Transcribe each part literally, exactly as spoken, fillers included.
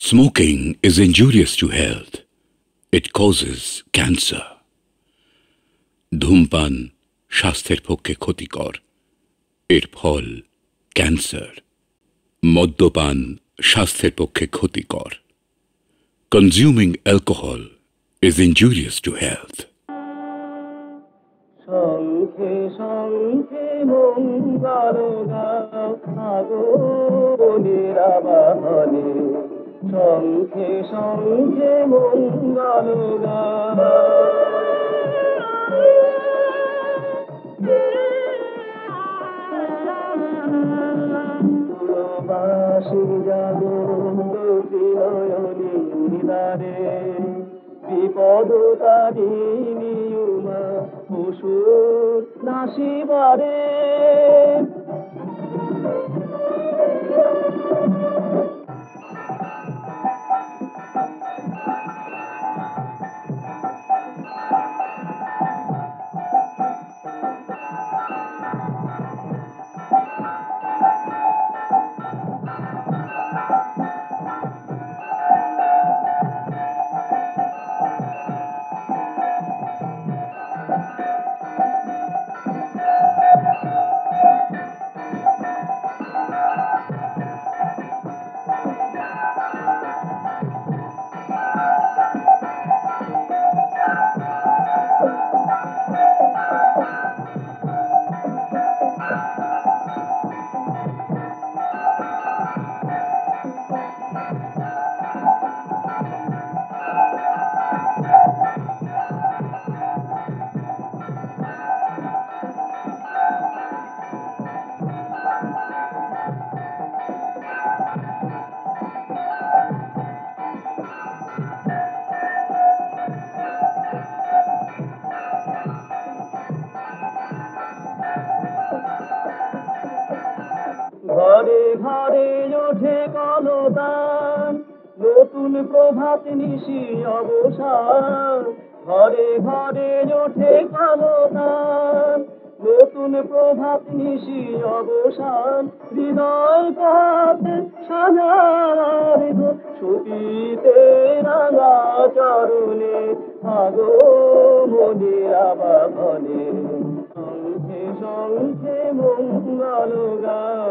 Smoking is injurious to health. It causes cancer. ধূমপান স্বাস্থ্যের পক্ষে ক্ষতিকর, এর ফল ক্যান্সার। মদ্যপান স্বাস্থ্যের পক্ষে ক্ষতিকর। Consuming alcohol is injurious to health. শঙ্খে শঙ্খে মঙ্গল গাও আগো নিরাবাহনে, শঙ্খে শঙ্খে মঙ্গল গাও। বাসি জাগো নয়নী দ্বারে, বিপদ তারিণী উমা অসুর নাসিবারে। ঘরে ঘরে ওঠে কলতান, নতুন প্রভাত নিশি অবসান। ঘরে ঘরে ওঠে কলতান, নতুন প্রভাত নিশি অবসান। হৃদয় পথে সাজার গো সতীতে রাঙা চরণে, আগো মনির আবাহনে, শঙ্খে শঙ্খে মঙ্গল গাও।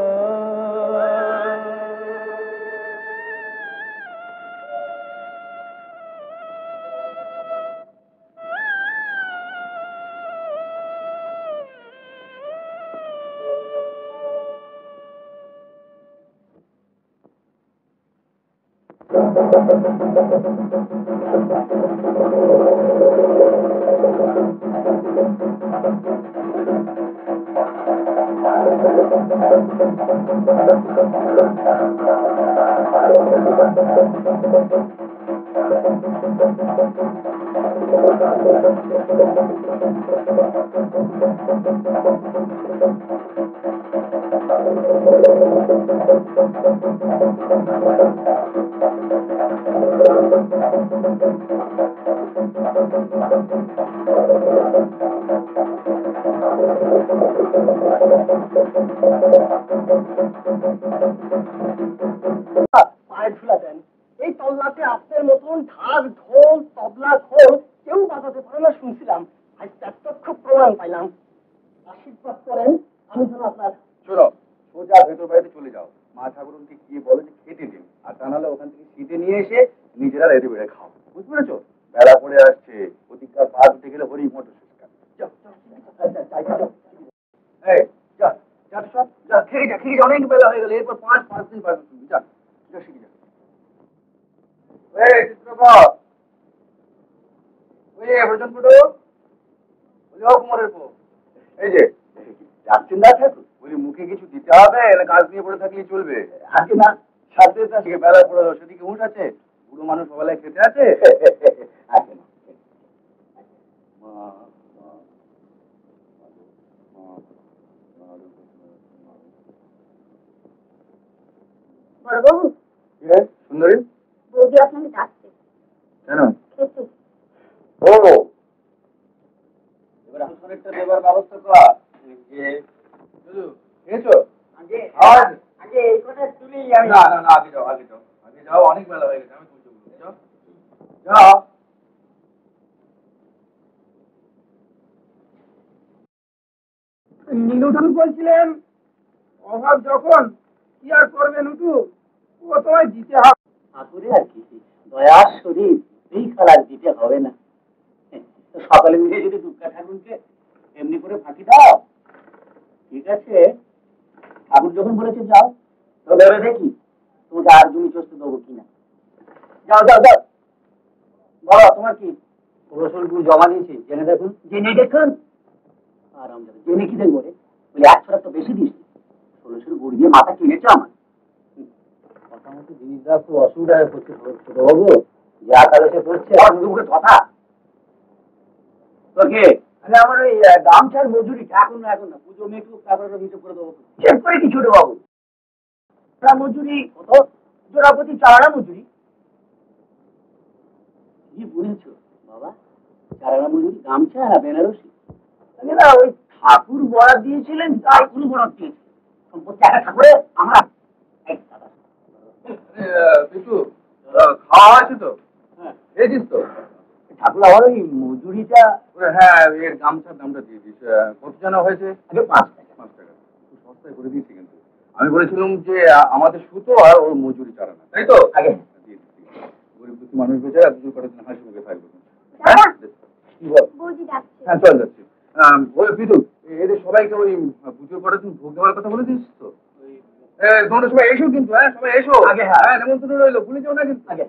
এই তল্লাটে আপনার মতন ঢাক ঢোল তবলা খোল কেউ বাজাতে পারে না শুনছিলাম, আজ প্রত্যক্ষ প্রমাণ পাইলাম। আশীর্বাদ করেন আমি যেন আপনার। শোনো, সোজা ভেতর বাড়িতে চলে যাও, মা ঠাকুরকে গিয়ে বলো যে খেতে দিন, আর তা নাহলে ওখান থেকে শীতে নিয়ে এসে নিজেরা রেডি বেড়ে খাও, বুঝতে পেরেছো? বেলা পড়ে আসছে, প্রতিকার পা উঠে গেলে হরি মোটর শেষকার। যাও যা যা সব যা, খেয়ে যা খেয়ে যা, অনেক বেলা হয়ে গেলে, এরপর পাঁচ পাঁচ দিন পাঁচ দিন যা যা শিখে যা। মুখে কিছু দিতে হবে, কাজ নিয়ে পড়ে থাকলে চলবে আজকে না? সাথে বেলা পড়ে সেদিকে উঠ আছে, বুড়ো মানুষ সবাই খেতে আছে। সুন্দরী বৌদি আপনাকে ডাকছে। কেন? ও এবার আসনটা দেবার ব্যবস্থা কর। খেয়েছো? আগে আগে এই কথা তুলি। না না না, আগে যাও আগে যাও, আগে যাও, অনেক বেলা হয়ে গেছে, আমি তুলতে বলবো। যাও যাও। নীলু ঠাকুর বলছিলেন অভাব যখন কি আর করবেন উঠু, ও তোমায় দিতে হবে। ঠাকুরে আর কি দয়ার শরীর এই খেলার দিতে হবে না। সকালে মিলে যদি দুর্গা ঠাকুরকে এমনি করে ফাঁকি দাও, ঠিক আছে। ঠাকুর যখন বলেছে যাও, তো ভেবে দেখি তোমাকে আর জমি চষতে দেবো কিনা। যাও যাও যাও, বলো তোমার কি রসুলপুর জমা দিয়েছি, জেনে দেখুন। জেনে দেখুন আর আমরা জেনে কি দেখবো রে? বলে এক ছড়া তো বেশি দিস, ষোলোশোর গুড় দিয়ে মাথা কিনেছো আমার। কথা মতো জিনিসটা খুব অসুবিধা হচ্ছে ছোটবাবু, যে একাদশে পড়ছে মুখে কথা। তোকে আরে আমার ওই গামছার মজুরিটা এখন না, এখন না, পুজো মেটু তারপরে হিসেব করে দেবো। চেক করে কি ছোটবাবু? মজুরি কত? জোড়াপতি চারা মজুরি। কি বলেছো বাবা? চারা মজুরি গামছা না বেনারসি? না, ওই ঠাকুর বরাদ দিয়েছিলেন, তাই কোনো বরাদ দিয়েছিলেন সম্পত্তি একটা ঠাকুরে আমরা। খাওয়া হয়েছে তো? হ্যাঁ, খেয়েছিস তো? ঠাকুর আমার ওই মজুরিটা, হ্যাঁ, এর গামছার দামটা দিয়ে দিস। কত জানা হয়েছে? আগে পাঁচ টাকা। পাঁচ টাকা খুব সস্তায় করে দিয়েছি, কিন্তু আমি বলেছিলাম যে আমাদের সুতো আর ওর মজুরি চারা না, তাই তো? আগে দিয়ে দিচ্ছি। গরিব দুঃখী মানুষ বেচারা দুটো করার জন্য হাসি মুখে থাকবে। হ্যাঁ, চল যাচ্ছি। ওই বিদু, এদের সবাইকে ওই পুজো করার জন্য ভোগ দেওয়ার কথা বলে দিস তো? তোমরা সবাই এসো কিন্তু, হ্যাঁ সবাই এসো আগে। হ্যাঁ, নেমন্তন্ন রইলো, ভুলে যাও না কিন্তু আগে।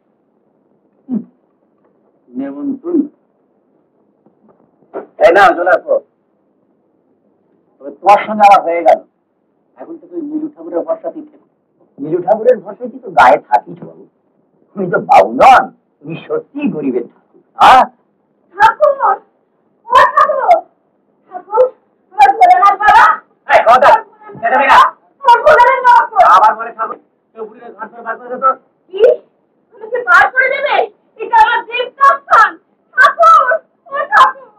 নেমন্তন্ন তাই না? চলে আসো। তবে তোমার সঙ্গে আমার হয়ে গেল, এখন তো তুই নীলু ঠাকুরের ভরসাতেই থেকো। নীলু ঠাকুরের ভরসায় কি তো গায়ে থাকিস বাবু? তুমি তো বাবু নন, তুমি সত্যি গরিবের ঠাকুর। হ্যাঁ ঠাকুর, ও ঠাকুর, ঠাকুর, আমার ভোলানাথ বাবা। এই কথা এটা মেরা আমার ভোলানাথ বাবা আবার বলে ঠাকুর, কেউ বুড়িকে ঘাট করে বার করে দে তো। কি আমাকে বার করে দেবে? এটা আমার দেবস্থান। ঠাকুর, ও ঠাকুর,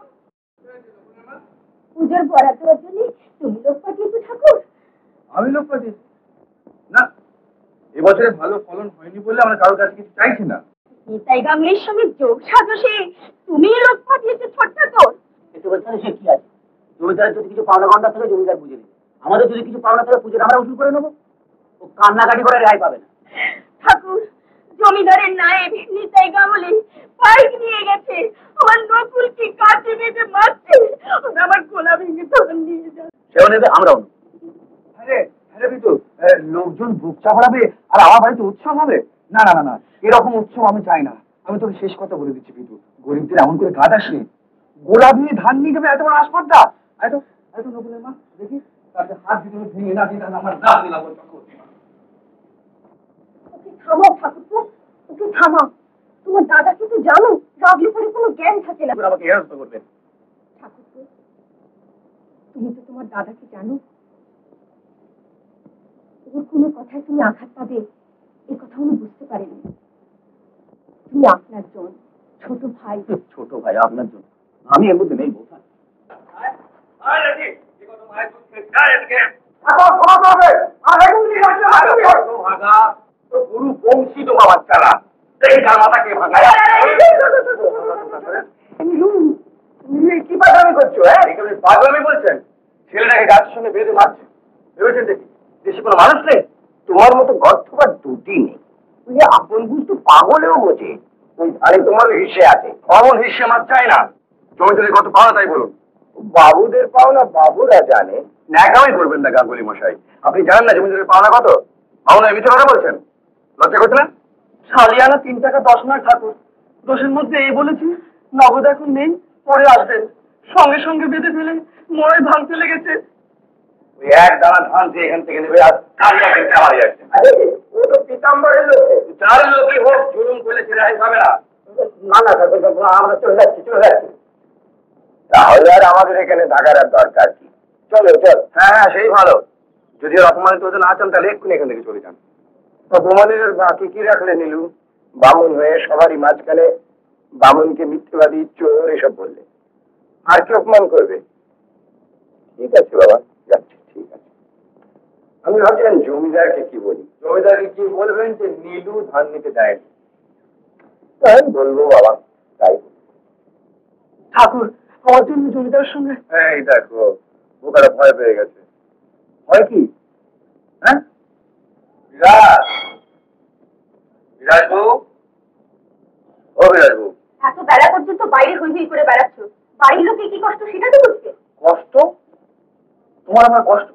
পুজোর বরাত দেওয়ার জন্য তুমি লোক পাঠিয়েছো ঠাকুর? আমি লোক পাঠিয়েছি না, এবছরে ভালো ফলন হয়নি বলে আমরা কারোর কাছে কিছু চাইছি না। নিতাই গাঙ্গের সঙ্গে যোগ সাজসে তুমি লোক পাঠিয়েছো ছোট ঠাকুর? একটু বলতে সে কি আছে? জমিদারের যদি কিছু পাওনা গন্ডা থাকে জমিদার বুঝে নেবে, আমাদের যদি কিছু পাওনা থাকে পুজোর আমরা উসুল করে নেবো। ও কান্নাকাটি করে রেহাই পাবে না। ঠাকুর, জমিদারের নায়েব নিতাই গাঙ্গুলি বাইক নিয়ে গেছে, আমার নকুলকে কাছে বেঁধে মারছে, ওরা আমার গোলা ভেঙে তখন নিয়ে যাচ্ছে। সেও নেবে, আমরাও নেবো। হ্যাঁ হ্যাঁ বিদু, লোকজন বুক চাপড়াবে আর আমার বাড়িতে উৎসব হবে? না না না না, এরকম উৎসব আমি চাই না। আমি তোকে শেষ কথা বলে দিচ্ছি বিদু, গরিবদের এমন করে গাদ আসে, গোলা দিয়ে ধান নিয়ে যাবে এত বড় আসপর্দা। এত এত নকুলের মা দেখি তাতে হাত দিতে ভেঙে না দিলে আমার দাঁত দিলাম। ওকে থামাও ঠাকুর, ওকে থামাও। তোমার দাদাকে তো জানো, রাগলে পরে কোনো জ্ঞান থাকে না। আমাকে হেরস্ত করবেন ঠাকুর, তুমি তো তোমার দাদাকে জানো, ওর কোনো কথায় তুমি আঘাত পাবে এ কথা উনি বুঝতে পারেনি। তুমি আপনার জন, ছোট ভাই। ছোট ভাই আপনার জন্য আমি এর মধ্যে নেই বোঝা। গুরু বংশী তোমার বাচ্চারা মাথাকে ভাঙা কি পাগলামি করছো? হ্যাঁ পাগলামি বলছেন? ছেলেটাকে গাছের সঙ্গে বেঁধে মারছে, ভেবেছেন দেখি দেশে কোনো মানুষ নেই? তোমার মতো গর্থবার দুটি নেই। তুই আপন বুঝতে পাগলেও বোঝে ওই ধারে তোমার হিসে আছে। অমন হিসে আমার চাই না। জমিদারের কত পাওনা তাই বলুন। বাবুদের পাওনা বাবুরা জানে, ন্যাকামি করবেন না গাঙ্গুলি মশাই। আপনি জানেন না জমিদারের পাওনা কত? পাওনা মিথ্যে কথা বলছেন, লজ্জা করছে না? সালিয়ানা তিন টাকা দশ নয় ঠাকুর, দোষের মধ্যে এই বলেছি নগদ এখন নেই, পরে আসবেন। সঙ্গে সঙ্গে বেঁধে ফেলে মরে ভাঙতে লেগেছে। ওই এক দানা ধান যে এখান থেকে নেবে আর কালিয়া খেলতে আমার যাচ্ছে। ও তো পিতাম্বরের লোক, যার লোকই হোক জুলুম করলে ছেড়ে পাবে না। না না আমরা চলে যাচ্ছি চলে যাচ্ছি। তাহলে আর আমাদের এখানে থাকার আর দরকার কি? চলো চল। হ্যাঁ হ্যাঁ সেই ভালো। যদি আর অপমানিত হতে না চান তাহলে এক্ষুনি এখান থেকে চলে যান। অপমানের বাকি কি রাখলে নীলু? বামুন হয়ে সবারই মাঝখানে বামুনকে মিথ্যেবাদী চোর এসব বললে আর কি অপমান করবে? ঠিক আছে বাবা, যাচ্ছি। ঠিক আছে। আমি ভাবছিলাম জমিদারকে কি বলি। জমিদারকে কি বলবেন বলবেন যে নীলু ধান নিতে দেয়নি, তাই বলবো বাবা তাই। ঠাকুর আমার জন্য জমিদার সঙ্গে। এই দেখো বোকারা ভয় পেয়ে গেছে। ভয় কি? হ্যাঁ বিরাজ, বিরাজ বউ, ও বিরাজ বউ, এত বেলা পর্যন্ত বাইরে হই হই করে বেড়াচ্ছ, বাড়ির লোকে কি কষ্ট সেটা তো বুঝবে। কষ্ট? তোমার আমার কষ্ট?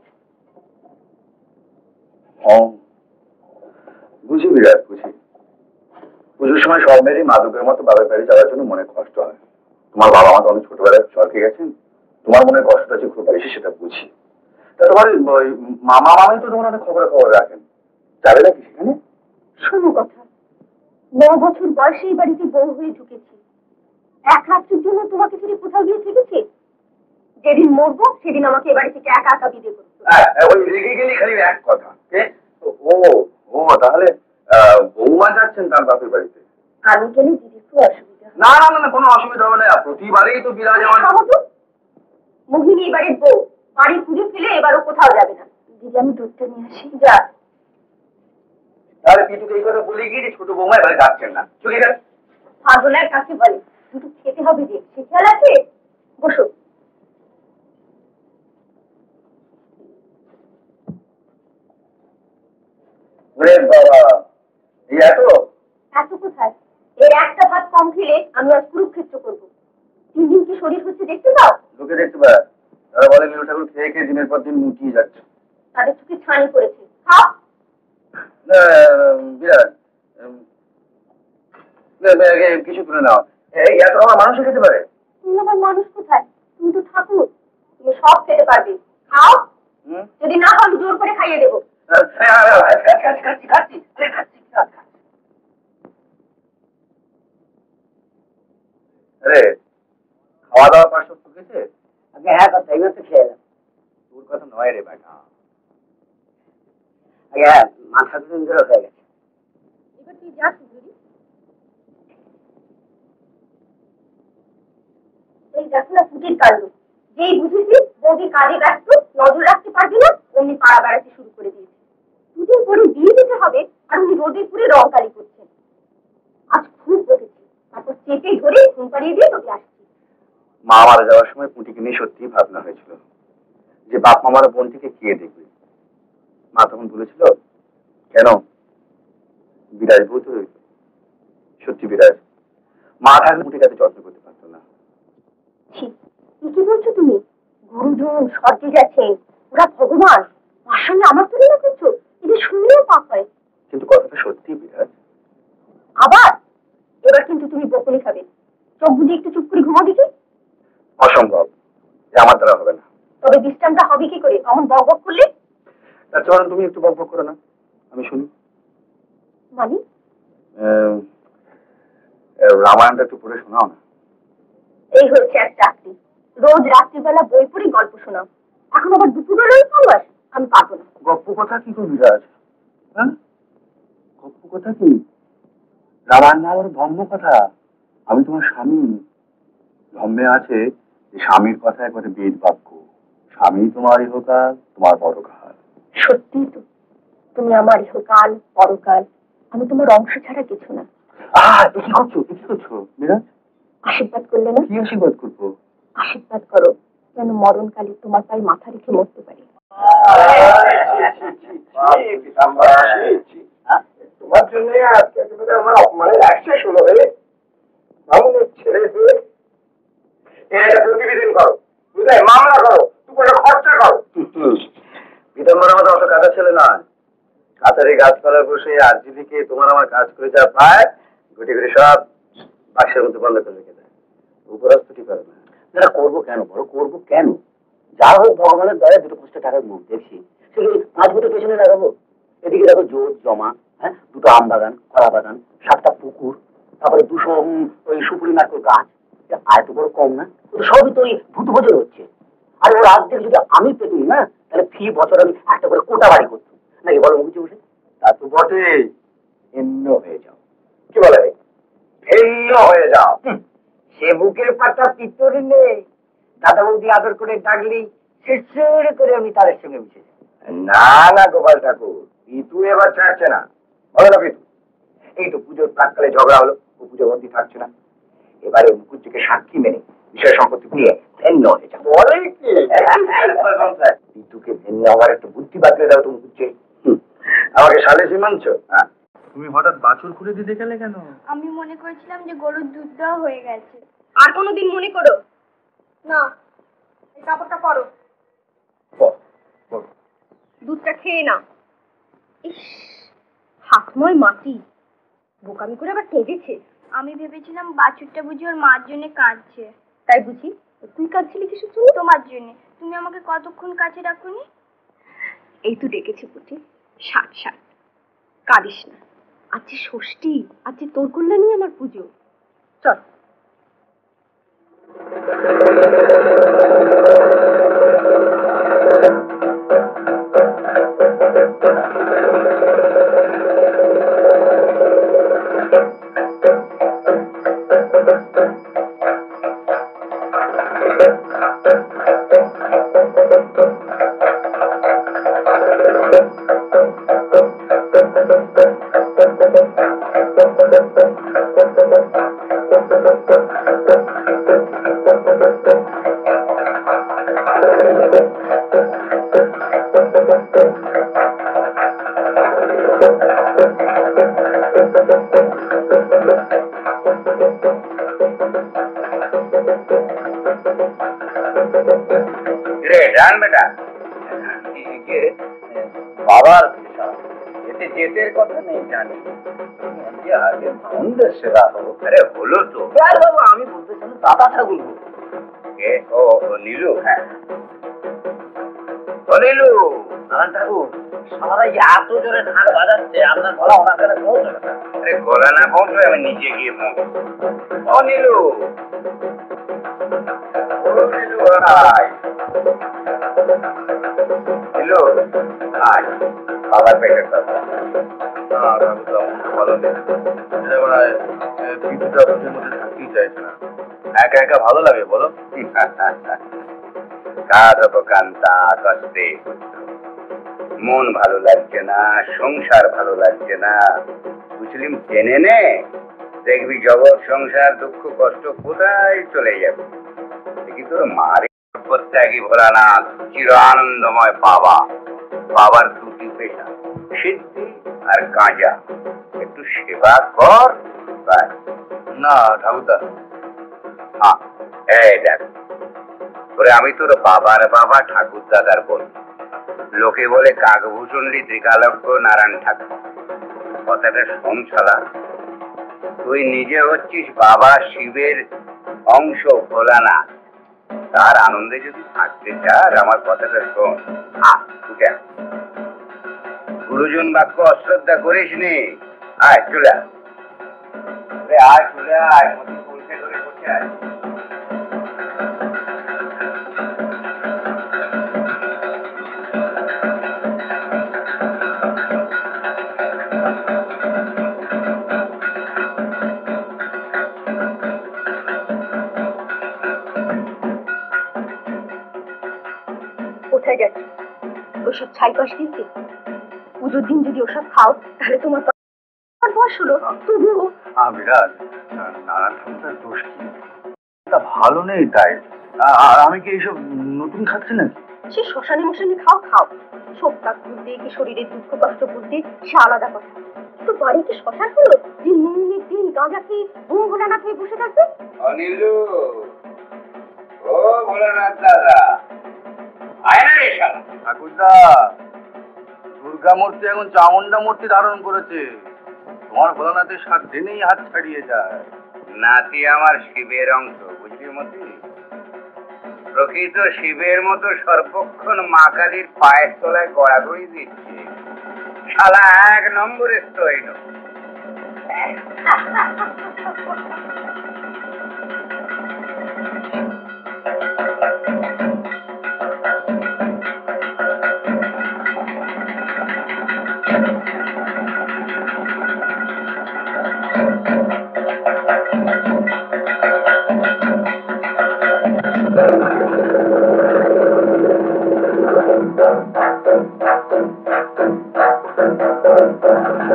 বুঝি বিরাজ, বুঝি। পুজোর সময় সব মেয়েরই মাদকের মতো বাবার বাড়ি যাওয়ার জন্য মনে কষ্ট হয়। তোমার বাবা মা তো অনেক ছোটবেলায় স্বর্গে গেছেন, তোমার মনের কষ্টটা যে খুব বেশি সেটা বুঝি। তা তোমার মামা মামাই তো তোমার অনেক খবরে খবর রাখেন, যাবে নাকি সেখানে? শোনো কথা, ন বছর বয়সে এই বাড়িতে বউ হয়ে ঢুকেছি, এক রাত্রির জন্য তোমাকে ছেড়ে কোথাও গিয়ে থেকেছে? যেদিন মরবো সেদিন আমাকে এ বাড়ি থেকে একা একা বিদে করতে। ওই রেগে গেলি খালি এক কথা। ও ও তাহলে বৌমা যাচ্ছেন তার বাপের বাড়িতে? আমি গেলে দিদির খুব অসুবিধা। না না না, কোনো অসুবিধা হবে না, প্রতিবারেই তো বিরাজ আমার। মোহিনী এবারের বউ, বাড়ির পুজো ফেলে এবারও কোথাও যাবে না। দিদি আমি দুধটা নিয়ে আসি। যা। তাহলে পিটুকে এই কথা বলে গিয়ে ছোট বৌমা এবারে যাচ্ছেন না, চলে গেল। পাগলের কাছে বলে দুটো খেতে হবে যে, সে খেয়াল আছে? বসো। ওরে বাবা, এই এত এত কোথায়, এর একটা ভাত কম খেলে আমি আজ কুরুক্ষেত্র করবো। তিন দিন কি শরীর হচ্ছে দেখতে পাও? লোকে দেখতে পায়, তারা বলে নীলু ঠাকুর খেয়ে খেয়ে দিনের পর দিন মুটিয়ে যাচ্ছে। তাদের চোখে ছানি পড়েছে। খাও। বিরাট কিছু তুলে নাও, এই এত আমার মানুষ খেতে পারে? তুমি আবার মানুষ কোথায়, তুমি তো ঠাকুর, তুমি সব খেতে পারবে। খাও, যদি না খাও জোর করে খাইয়ে দেবো। আরে খাওয়া দাওয়া পাশ গেছে? আগে হ্যাঁ কথা, এইবার তো খেয়ে এলাম। তোর কথা নয় রে বেটা। আগে হ্যাঁ মাথা দুদিন ধরে হয়ে গেছে। এবার তুই যা সুন্দরী। এই দেখো না ফুটির কাণ্ড, যেই বুঝেছি বৌদি কাজে ব্যস্ত, নজর রাখতে পারবি না, অমনি পাড়া বেড়াতে শুরু করে দিয়েছে। দুদিন পরে বিয়ে দিতে হবে আর উনি রোদে পুরে রং কালি করছেন। আজ খুব বকেছি, তারপর চেপে ধরে ঘুম পাড়িয়ে দিয়ে তোকে আসছি। মা মারা যাওয়ার সময় পুঁটিকে নিয়ে সত্যিই ভাবনা হয়েছিল যে বাপ মামার বোনটিকে কে দেখবে। মা তখন বলেছিল কেন, বিরাজ বউ তো রইল। সত্যি বিরাজ, মা থাকলে পুঁটির কাছে যত্ন করতে পারতো না। কি বলছো তুমি? গুরুজন স্বর্গে গেছেন, ওরা ভগবান, তার সঙ্গে আমার তুলনা করছো? এটা শুনলেও পাপ হয়। কিন্তু কথাটা সত্যি বিরাজ। আবার এবার কিন্তু তুমি বকুনি খাবে। চোখ বুঝে একটু চুপ করে ঘুমা দিকে। অসম্ভব, আমার দ্বারা হবে না। তবে বিশ্রামটা হবে কি করে অমন বক বক করলে? তাছাড়া তুমি একটু বক বক করো না, আমি শুনি। মানে রামায়ণটা একটু পড়ে শোনাও না। এই হচ্ছে এক চাকরি, রোজ রাত্রিবেলা বই পড়ে গল্প শোনাও, এখন আবার দুপুরবেলায় খাবার। আমি পারবো না। গপ্প কথা কি করবি রাজ? হ্যাঁ গপ্প কথা কি? রামায়ণ না আবার ধর্ম কথা। আমি তোমার স্বামী, ধর্মে আছে যে স্বামীর কথা একবারে বেদ বাক্য। স্বামী তোমার ইহকাল, তোমার পরকাল। সত্যি তো, তুমি আমার ইহকাল পরকাল, আমি তোমার অংশ ছাড়া কিছু না। আহ কি করছো, কি করছো বিরাজ? আশীর্বাদ করলে না? কি আশীর্বাদ করবো? আশীর্বাদ করো যেন মরণকালে তোমার পায়ে মাথা রেখে মরতে পারি। তোমার জন্য আজকে আমার অপমানের একশেষ হলো। মামুনের ছেলে হয়ে এটা প্রতিবেদন করো, বুঝলে, মামলা করো, তুমি খরচা করো। পিতাম্বর আমাদের অত কাঁচা ছেলে নয়। কাছারি গাছপালায় বসে আর্জি থেকে তোমার আমার কাজ করে যা পায় গুটি গুটি সব বাক্সের মধ্যে বন্ধ করে রেখে দেয়। উপরস্থ ঠিক পারে না। না করবো কেন, বড় করবো কেন? যা হোক ভগবানের দয়া দুটো পাঁচটা টাকার মুখ দেখছি, সেগুলো পাঁচ বছর পেছনে লাগাবো। এদিকে দেখো জোর জমা, হ্যাঁ দুটো আম বাগান, কলা বাগান, সাতটা পুকুর, তারপরে দুশো ওই সুপুরি নারকেল গাছ। আয় তো বড় কম না, সবই তো ওই ভূত ভোজন হচ্ছে। আর ওর আর্ধেক যদি আমি পেতুম না, তাহলে ফি বছর আমি একটা করে কোটা বাড়ি করতাম নাকি, বলো মুখে বসে? তা তো বটে, ভিন্ন হয়ে যাও। কি বলে ভিন্ন হয়ে যাও? সে বুকের পাতা পিতরি নেই, দাদা বৌদি আদর করে ডাকলি শিরশির করে আমি তাদের সঙ্গে মিশে যাই। না না গোপাল ঠাকুর, পিতু এবার ছাড়ছে না। বলো না কিন্তু এই তো পুজোর প্রাককালে ঝগড়া হলো, ও পুজোর মধ্যে থাকছে না, এবারে মুখুজ্জিকে সাক্ষী মেনে বিষয় সম্পত্তি নিয়ে ধন্য হয়ে যাবে। ঋতুকে ধন্য হওয়ার একটু বুদ্ধি বাতলে দাও তো মুখুজ্জি। আমাকে সালিসি মানছো? হ্যাঁ। তুমি হঠাৎ বাছুর খুলে দিতে গেলে কেন? আমি মনে করেছিলাম যে গরুর দুধ দেওয়া হয়ে গেছে। আর কোনোদিন মনে করো না। এই কাপড়টা পরো, দুধটা খেয়ে নাও। ইস, হাতময় মাটি, বোকামি করে আবার কেঁদেছে। আমি ভেবেছিলাম বাছুরটা বুঝি ওর মার জন্য কাঁদছে। তাই বুঝি? তুই কাঁদছিলি কিছু শুনি? তোমার জন্য। তুমি আমাকে কতক্ষণ কাছে রাখোনি? এই তো ডেকেছি পুটি, ষাট ষাট, কাঁদিস না। আজকে ষষ্ঠী, আজকে তোর কল্যাণী আমার পুজো। চল। বাবার এতে জেতের কথা নেই জানি, আগে ভাউন্ডের সেবা হবো। আরে হলো তো বাবু, আমি বলতেছিলাম দাদা ঠাকুর। ও নীলু? হ্যাঁ ও নীলু, নারায়ণ ঠাকুর সবাই এত জোরে ঢাক বাজাচ্ছে, আপনার গলা ওনার কাছে পৌঁছবে না। আরে গলা না পৌঁছবে, আমি নিচে গিয়ে পৌঁছবো। ও নীলু, ও নীলু ভাই, নীলু আয়, বাবার পেটের কথা। না ঠাকুরদা, মনটা ভালো নেই। বিদ্যুৎটা বুঝের মধ্যে থাকতেই চাইছে না। একা একা ভালো লাগে বলো? কাঁদবকান্তা কষ্টে, মন ভালো লাগছে না, সংসার ভালো লাগছে না, মুসলিম টেনে নে, দেখবি জগৎ সংসার দুঃখ কষ্ট কোথায় চলে যাবে। দেখি তোর মারে প্রত্যাগী ভোলানাথ চির আনন্দময় বাবা। বাবার দুটি পেশা, সিদ্ধি আর গাঁজা, একটু সেবা কর। না ঠাকুরদা, হ্যাঁ এই দেখ, তোরে আমি তোর বাবার বাবা ঠাকুর দাদার বল। লোকে বলে কাকভূষণ ত্রিকালজ্ঞ নারায়ণ ঠাকুর, কথাটা শোন শালা। তুই নিজে হচ্ছিস বাবা শিবের অংশ ভোলানাথ, তার আনন্দে যদি থাকতে চাস আমার কথাটা শোন। উঠে গুরুজন বাক্য অশ্রদ্ধা করিস নি। আয় চলে আয়, চলে আয়, মতি পৌঁছে ধরে বসে আয়। কোথায় গেছে? ওসব ছাই পাশ দিয়েছি। পুজোর দিন যদি ওসব খাও তাহলে তোমার বয়স হলো তবুও। বিরাজ, নারায়ণ ঠাকুরদার দোষ কি? ভালো নেই তাই। আর আমি কি এইসব নতুন খাচ্ছি না? সে শ্মশানে মশানে খাও খাও, শোকটাক ভুলতে কি শরীরের দুঃখ কষ্ট ভুলতে সে আলাদা কথা। তো বাড়ি কি শ্মশান হলো যে নুনের দিন গাঁজা খেয়ে বুম ভোলানাথ হয়ে বসে থাকবে? অনিলু, ও ভোলানাথ দাদা, আয় না রে শালা। ঠাকুরদা, দুর্গা মূর্তি এখন চামুন্ডা মূর্তি ধারণ করেছে। তোমার ভোলানাথের সাত দিনেই হাত ছাড়িয়ে যায়। নাতি আমার শিবের অংশ, বুঝলি মতি? প্রকৃত শিবের মতো সর্বক্ষণ মা কালীর পায়ের তলায় গড়াগড়ি দিচ্ছে। শালা এক নম্বরের স্তৈন।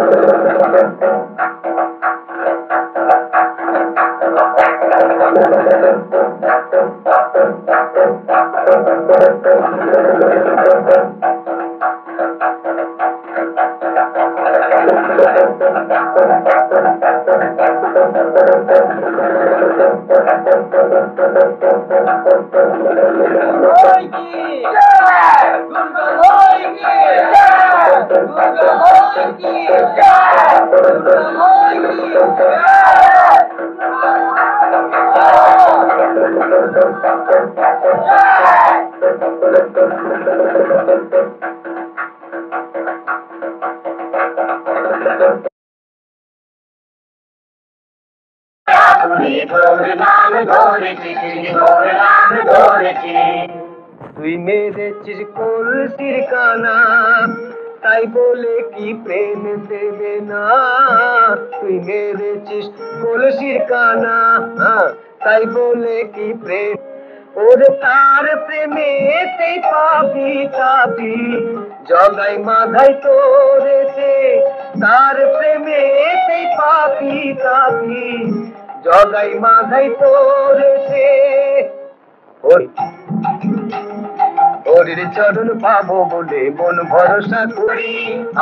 তুই মেরেছিস কলসির কানা, তাই বলে কি প্রেম দেবে না? তুই মেরেছিস কলসির কানা, তাই বলে কি প্রেম? ওরে তার প্রেমেতেই পাপি তাপি জগাই মাধাই তোরেছে, তার প্রেমেতেই পাপি তাপি জগাই মাধাই তোরেছে। হরির চরণ পাবো বলে মন ভরসা করি,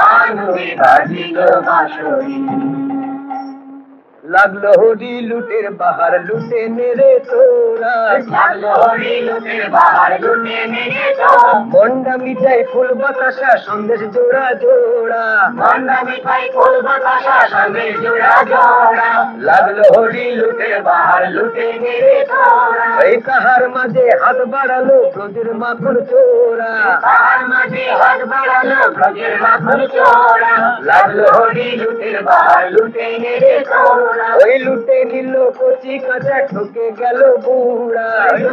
লাগলো হরি লুটের বাহার লুটে মেরে তোরা, মন্ডা মিঠাই ফুল বাতাসা সন্দেশ জোড়া জোড়া, লাগলো হরি লুটের বাহার লুটে মেরে তোরা। এই কাহার মাঝে হাত বাড়ালো ব্রজের মাখন চোরা, লাগলো হরি লুটের বাহার লুটে মেরে তোরা। ওই লুটে নিল কচি কাঁচা ঠকে গেল বুড়া,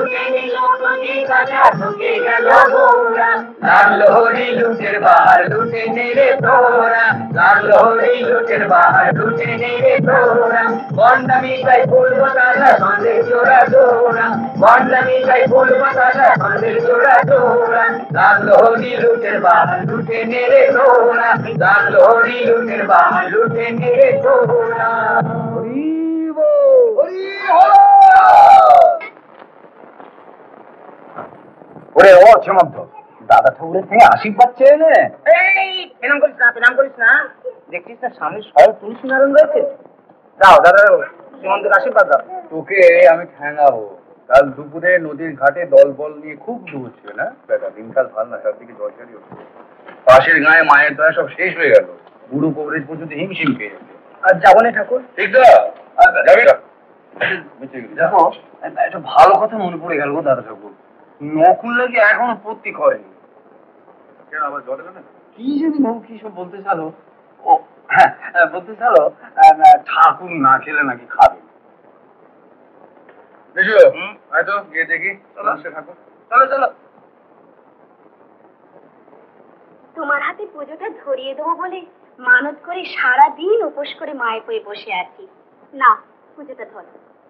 লাগলো হরি লুটের বাহার লুটে নেড়ে তোরা, লাগলো হরি লুটের বাহার লুটে নেড়ে তোরা। মন্ডামি তাই ফুল বাতাসা সন্দেশ জোড়া জোড়া, মন্ডামি তাই ফুল বাতাসা সন্দেশ জোড়া জোড়া, লাগলো হরি লুটের বাহার লুটে নেড়ে তোরা, লাগলো হরি লুটের বাহার লুটে নেড়ে তোরা। ওরে ও সীমন্ত, দাদা ঠাকুরের থেকে আশীর্বাদ চেয়ে নে। এই প্রণাম করিস না, প্রণাম করিস না, দেখছিস না সামনে সব তুলসী নারায়ণ রয়েছে। যাও দাদা সীমন্তের আশীর্বাদ দাও। তোকে আমি ঠ্যাঙাবো। কাল দুপুরে নদীর ঘাটে দল বল নিয়ে খুব ডুবছিল না বেটা, দিনকাল ভাল না, চারদিকে জল চারি হচ্ছে। পাশের গায়ে মায়ের দয়া সব শেষ হয়ে গেল, বুড়ো কবরেজ পর্যন্ত হিমশিম পেয়ে যাচ্ছে। আর যাবো না ঠাকুর? ঠিক তো যাবি না? দেখো একটা ভালো কথা মনে পড়ে গেল দাদা ঠাকুর, নকুল লাগে এখনো পত্তি করেনি। কেন আবার জলে না? কি জানি নৌ কি সব বলতে চালো, ও হ্যাঁ বলতে চালো ঠাকুর না খেলে নাকি খাবে। বেশু হয়তো গিয়ে দেখি। ঠাকুর চলো চলো। তোমার হাতে পুজোটা ধরিয়ে দেবো বলে মানত করে সারাদিন উপোস করে মায়ের পয়ে বসে আছি। না, পুজোটা ধরো।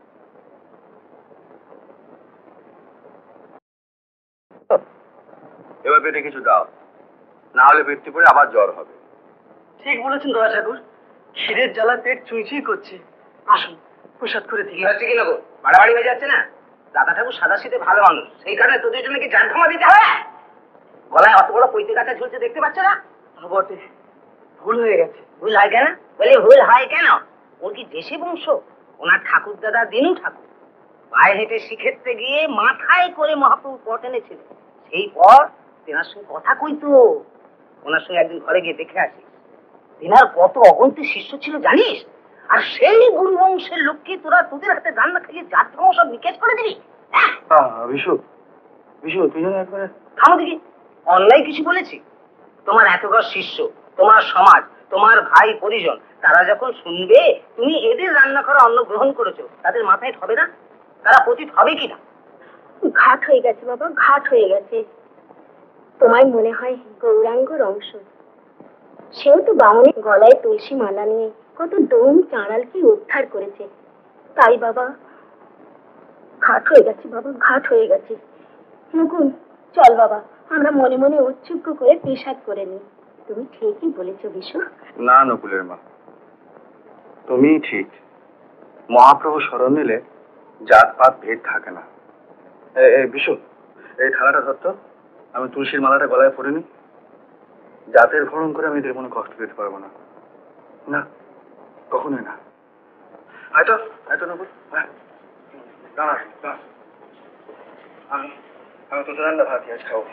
এবার পেটে কিছু দাও, না হলে পেটটি পরে আবার জ্বর হবে। ঠিক বলেছেন দাদা ঠাকুর, ক্ষীরের জ্বালা পেট চুইচুই করছে। আসুন প্রসাদ করে দিই। হচ্ছে কি না গো, বাড়াবাড়ি হয়ে যাচ্ছে না? দাদা ঠাকুর সাদা শীতে ভালো মানুষ, সেই কারণে তোদের জন্য কি জান ক্ষমা দিতে হবে? গলায় অত বড় পৈতে গাছা ঝুলছে দেখতে পাচ্ছ না? বটে, ভুল হয়ে গেছে। ভুল হয় কেন? বলে ভুল হয় কেন? ওর কি দেশে বংশ? ওনার ঠাকুর দাদা দিনু ঠাকুর পায়ে হেঁটে শিখেতে গিয়ে মাথায় করে মহাপ্রভু পট এনেছিলেন। সেই পর তেনার সঙ্গে কথা কইতো। ওনার সঙ্গে একদিন ঘরে গিয়ে দেখে আসি। তেনার কত অগন্তি শিষ্য ছিল জানিস? আর সেই গুরু বংশের লোককে তোরা তোদের হাতে রান্না খাইয়ে জাত ধর্ম সব নিকেশ করে দিবি? বিশু বিশু তুই যেন একবারে থামো দেখি, অন্যায় কিছু বলেছি? তোমার এতগর শিষ্য, তোমার সমাজ, তোমার ভাই পরিজন, তারা যখন শুনবে তুমি এদের রান্না করা অন্ন গ্রহণ করেছো, তাদের মাথায় হবে না? তারা পতিত হবে কিনা? ঘাট হয়ে গেছে বাবা, ঘাট হয়ে গেছে। তোমায় মনে হয় গৌরাঙ্গর অংশ। সেও তো বামনের গলায় তুলসী মালা নিয়ে কত ডোম চাঁড়ালকে উদ্ধার করেছে। তাই বাবা ঘাট হয়ে গেছে, বাবা ঘাট হয়ে গেছে। মুকুন চল বাবা, আমরা মনে মনে উৎসুক করে পেশাদ করে নিই। তুমি ঠিকই বলেছো বিশু। না নকুলের মা, তুমি ঠিক। মহাপ্রভু স্মরণ নিলে জাত পাত ভেদ থাকে না। বিশু, এই থালাটা ধরতো, আমি তুলসীর মালাটা গলায় পরিনি। জাতের ভরণ করে আমি এদের কোনো কষ্ট দিতে পারবো না, না কখনোই না। হয়তো হয়তো নকুল, হ্যাঁ দাঁড়া দাঁড়া, আমি আমি তোদের রান্না ভাত আজ খাবো।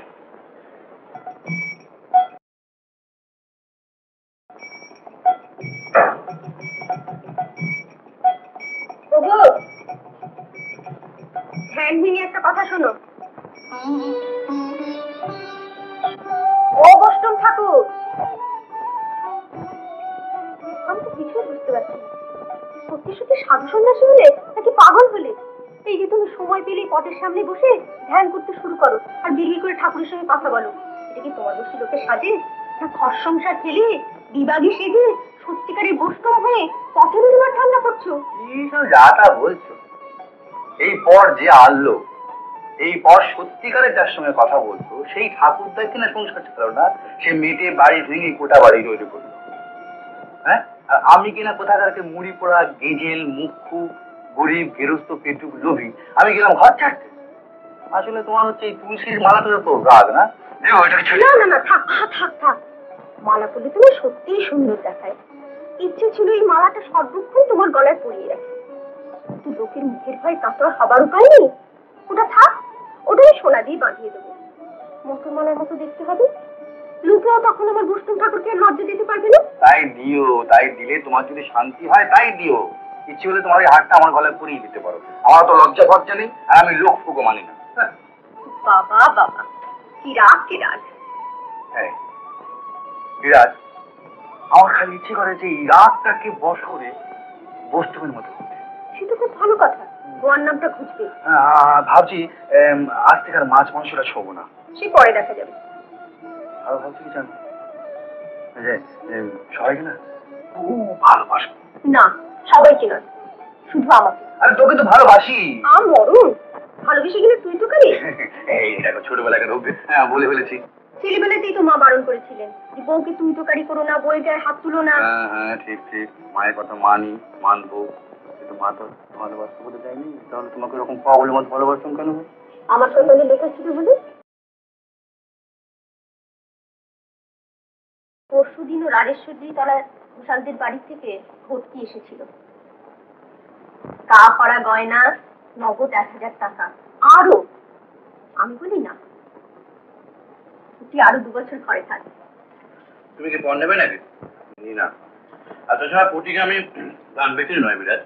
ধ্যান ভেঙে একটা কথা শোনো। ও বৈষ্ণব ঠাকুর, আমি তো কিছুই বুঝতে পারছি না। সত্যি সত্যি সাধু সন্ন্যাসী হলে নাকি পাগল হলে? এই যে তুমি সময় পেলে পটের সামনে বসে ধ্যান করতে শুরু করো আর বিড়বি করে ঠাকুরের সঙ্গে কথা বলো, এটা কি তোমার দোষী লোকের সাজে? না ঘর সংসার ফেলে বিবাগী সেজে সত্যিকারের বৈষ্ণব হয়ে পথে নির্মাণ ঠান্ডা করছো? যা তা বলছো, এই পর যে আনলো, এই পর সত্যিকারের যার সঙ্গে কথা বলতো সেই ঠাকুরদার কিনা সংসার ছিল না, সে মেটে বাড়ি ভেঙে কোটা বাড়ি তৈরি করলো। হ্যাঁ, আর আমি কিনা কোথাকারকে মুড়ি পোড়া গেজেল মুখ্যু গরিব গেরস্ত পেটুক লোভী, আমি গেলাম ঘর ছাড়তে। আসলে তোমার হচ্ছে এই তুলসীর মালাটার তো রাগ না? না না না, থাক থাক থাক, মালা পরলে তুমি সত্যিই সুন্দর দেখায়। ইচ্ছে ছিল এই মালাটা সর্বক্ষণ তোমার গলায় পরিয়ে রাখি, কিন্তু লোকের মুখের ভয় কাতর হবার উপায় নেই। ওটা থাক, ওটাই সোনা দিয়ে বাঁধিয়ে দেবো। মুসলমানের মতো দেখতে হবে, লোকেও তখন আমার বৈষ্ণব ঠাকুরকে লজ্জা দিতে পারবে না। তাই দিও, তাই দিলে তোমার যদি শান্তি হয় তাই দিও। ইচ্ছে হলে তোমার এই হাতটা আমার গলায় পরিয়ে দিতে পারো, আমার তো লজ্জা ফজ্জা নেই, আর আমি লোক ফুকো মানি না। বাবা বাবা, কি রাগ কি রাগ। হ্যাঁ বিরাজ, আমার খালি ইচ্ছে করে যে এই রাগটাকে বশ করে বৈষ্ণবের মতো করতে। সেটা খুব ভালো কথা, গোয়ার নামটা খুঁজবে। ভাবছি আজ থেকে আর মাছ মাংসটা ছোবো না। সে পরে দেখা যাবে। আর ভাবছি কি জানো, সবাইকে না খুব ভালোবাসবো। না, সবাইকে নয়, শুধু আমাকে। আরে তোকে তো ভালোবাসি। আম মরুন, ভালোবেসে গেলে তুই তো করি। এই দেখো ছোটবেলাকে রোগে, হ্যাঁ বলে ফেলেছি। ছেলেবেলাতেই তো মা বারণ করেছিলেন যে বউকে তুই তো কারি করো না, বউয়ের গায়ে হাত তুলো না। হ্যাঁ হ্যাঁ ঠিক ঠিক, মায়ের কথা মানি, মানবো, কিন্তু মা তো ভালোবাসতে বলে দেয়নি। তাহলে তোমাকে এরকম পাগলের মতো ভালোবাসতাম কেন? আমার সন্তানের লেখা ছিল বলে। পরশু দিনও রাজেশ্বরী তলার ঘোষালদের বাড়ি থেকে ভর্তি এসেছিল, কা করা গয়না নগদ এক হাজার টাকা আরো। আমি বলি না, তুই আরো দু বছর ঘরে থাক। তুমি কি পণ নেবে নাকি? না, আর তাছাড়া পটিকে আমি গান বেশি নয় বিরাজ।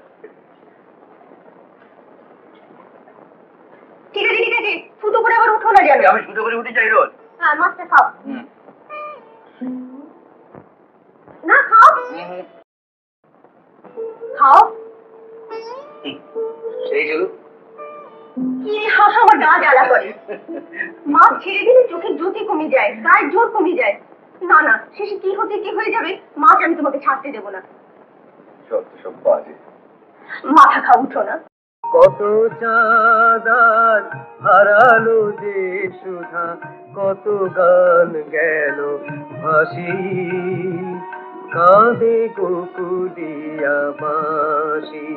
ঠিক আছে ঠিক আছে, শুধু করে আবার উঠো না যেন। আমি শুধু করে উঠে চাই রোজ। হ্যাঁ, মাছটা খাও। না খাও খাও। সেই চলু কি হাসা, আমার গা জ্বালা করে। মাছ ছেড়ে দিলে চোখের জ্যোতি কমে যায়, গায়ের জোর কমে যায়। না না, শেষে কি হতে কি হয়ে যাবে, মাছ আমি তোমাকে ছাড়তে দেবো না। সত্যি সব বাজে। মাথা খাও, উঠো না। কত চাঁদার হারালো যে সুধা, কত গান গেল ভাসি, কাঁদে গোকুলিয়া বাসি।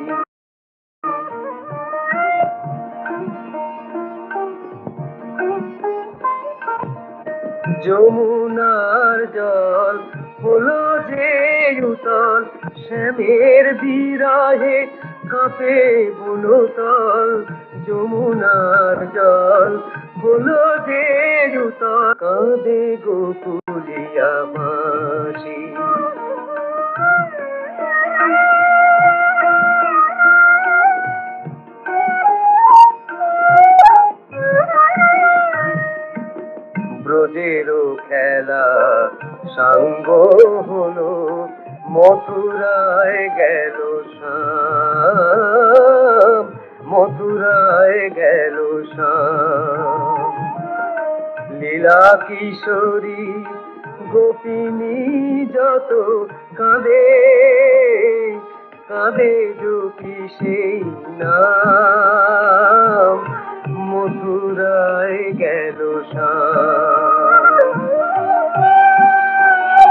যমুনার জল হলো যে উতল, শ্যামের বিরাহে কাঁপে বনতল। যমুনার জল হলো যে উতল, কাঁদে গোকুলিয়া বাসি। ব্রজেরও খেলা সাঙ্গ হলো, মথুরায় গেল শ্যাম, মথুরায় গেল শ্যাম। লীলা কিশোরী গোপিনী যত কাঁদে, কাঁদে যোগী সেই নাম, মথুরায় গেল শ্যাম।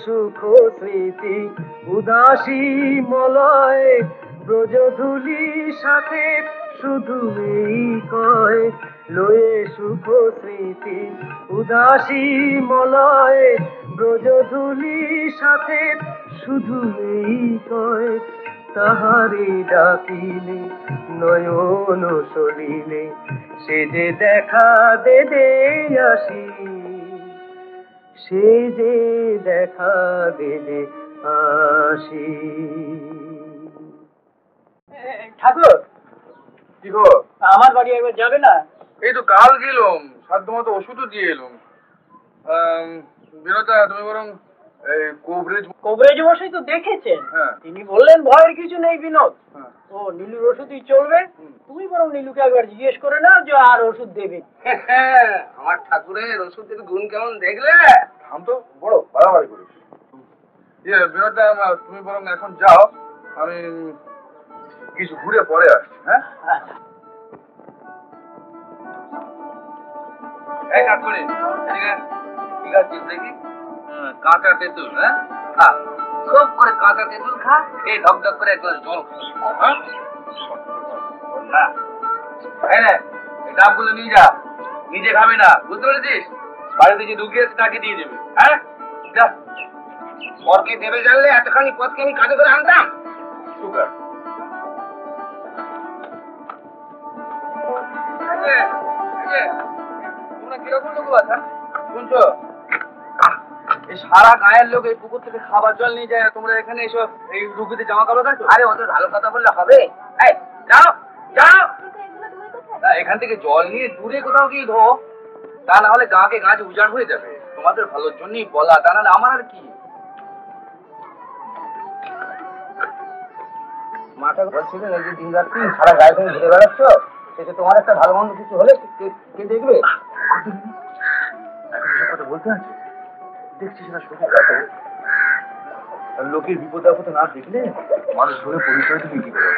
সুখ স্মৃতি উদাসী মলয় ব্রজধূলি সাথে শুধু এই কয় লয়ে সুখ স্মৃতি উদাসী মলয় ব্রজধূলি সাথে শুধু এই কয় তাহারে ডাকিলে নয়ন সলিলে সে যে দেখা দেবে আসি সে যে দেখা দেবে আসি। ঠাকুর কি গো, আমার বাড়ি একবার যাবে না? এই তো কাল গেলাম, সাধ্য মতো ওষুধও দিয়ে এলাম। বিনোদা তুমি বরং কোভরেজ কোভরেজ মশাই তো দেখেছেন, হ্যাঁ তিনি বললেন ভয়ের কিছু নেই বিনোদ, ও নীলুর ওষুধই চলবে। তুমি বরং নীলুকে একবার জিজ্ঞেস করে নাও যে আর ওষুধ দেবে। আমার ঠাকুরের ওষুধের গুণ কেমন দেখলে? আম তো বড় বাড়াবাড়ি করিস। ইয়ে বিনোদা তুমি বরং এখন যাও, আমি কিছু ঘুরে পরে আসছি। হ্যাঁ এই ঠাকুরে ঠিক আছে দেখি কাঁচা তেঁতুল। হ্যাঁ খা, খুব করে কাঁচা তেঁতুল খা, এই ঢক ঢক করে এক গ্লাস জল খা। না এই ডাবগুলো নিয়ে যা, নিজে খাবি না, বুঝতে পেরেছিস? বাড়িতে যে ঢুকিয়ে তাকে দিয়ে দেবে। হ্যাঁ যা, পরকে দেবে জানলে এতখানি পথকে আমি কাজে করে আনতাম। সুগার তোমরা কিরকম লোক আছো শুনছো? এই সারা গায়ের লোক এই পুকুর থেকে খাবার জল নিয়ে যায়, তোমরা এখানে এসব এই রুগীতে জামা কাপড় কাছো? আরে ওদের ভালো কথা বললে হবে? এই যাও যাও, এখান থেকে জল নিয়ে দূরে কোথাও গিয়ে ধো, তা না হলে গাঁকে গাছ উজাড় হয়ে যাবে। তোমাদের ভালোর জন্যই বলা, তা নাহলে আমার আর কি। মাথা বলছিলেন এই যে দিন রাত্রি সারা গায়ে তুমি ঘুরে বেড়াচ্ছ, সেটা তোমার একটা ভালো মন্দ কিছু হলে কে দেখবে? কথা বলতে আছে দেখছিস না, শুধু কথা লোকের বিপদ আপদ না দেখলে মানুষ ধরে পরিচয় তুমি কি করে?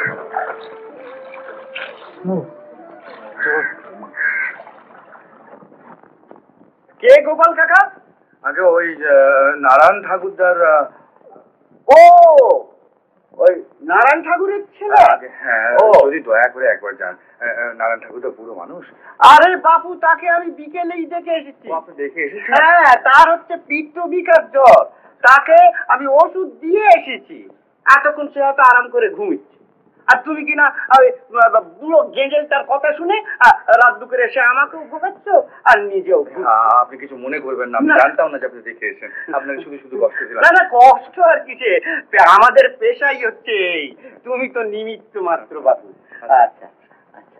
কে গোপাল কাকা? আগে ওই নারায়ণ ঠাকুরদার। ও ওই নারায়ণ ঠাকুরের ছেলে? হ্যাঁ, যদি দয়া করে একবার যান। নারায়ণ ঠাকুর তো পুরো মানুষ। আরে বাপু, তাকে আমি বিকেলেই দেখে এসেছি। আপনি দেখে এসেছেন? হ্যাঁ, তার হচ্ছে পিত্ত বিকার জ্বর, তাকে আমি ওষুধ দিয়ে এসেছি। এতক্ষণ সে হয়তো আরাম করে ঘুমিচ্ছে। আর তুমি কিনা বুড়ো গেঁজেল তার কথা শুনে রাত দুপুরে এসে আমাকেও ঘুমাচ্ছ আর নিজেও। আপনি কিছু মনে করবেন না, আমি জানতাম না যে আপনি দেখে এসেছেন। আপনাকে শুধু শুধু কষ্ট দিলাম। না না, কষ্ট আর কিসে, আমাদের পেশাই হচ্ছে এই, তুমি তো নিমিত্ত মাত্র বাপু। আচ্ছা আচ্ছা,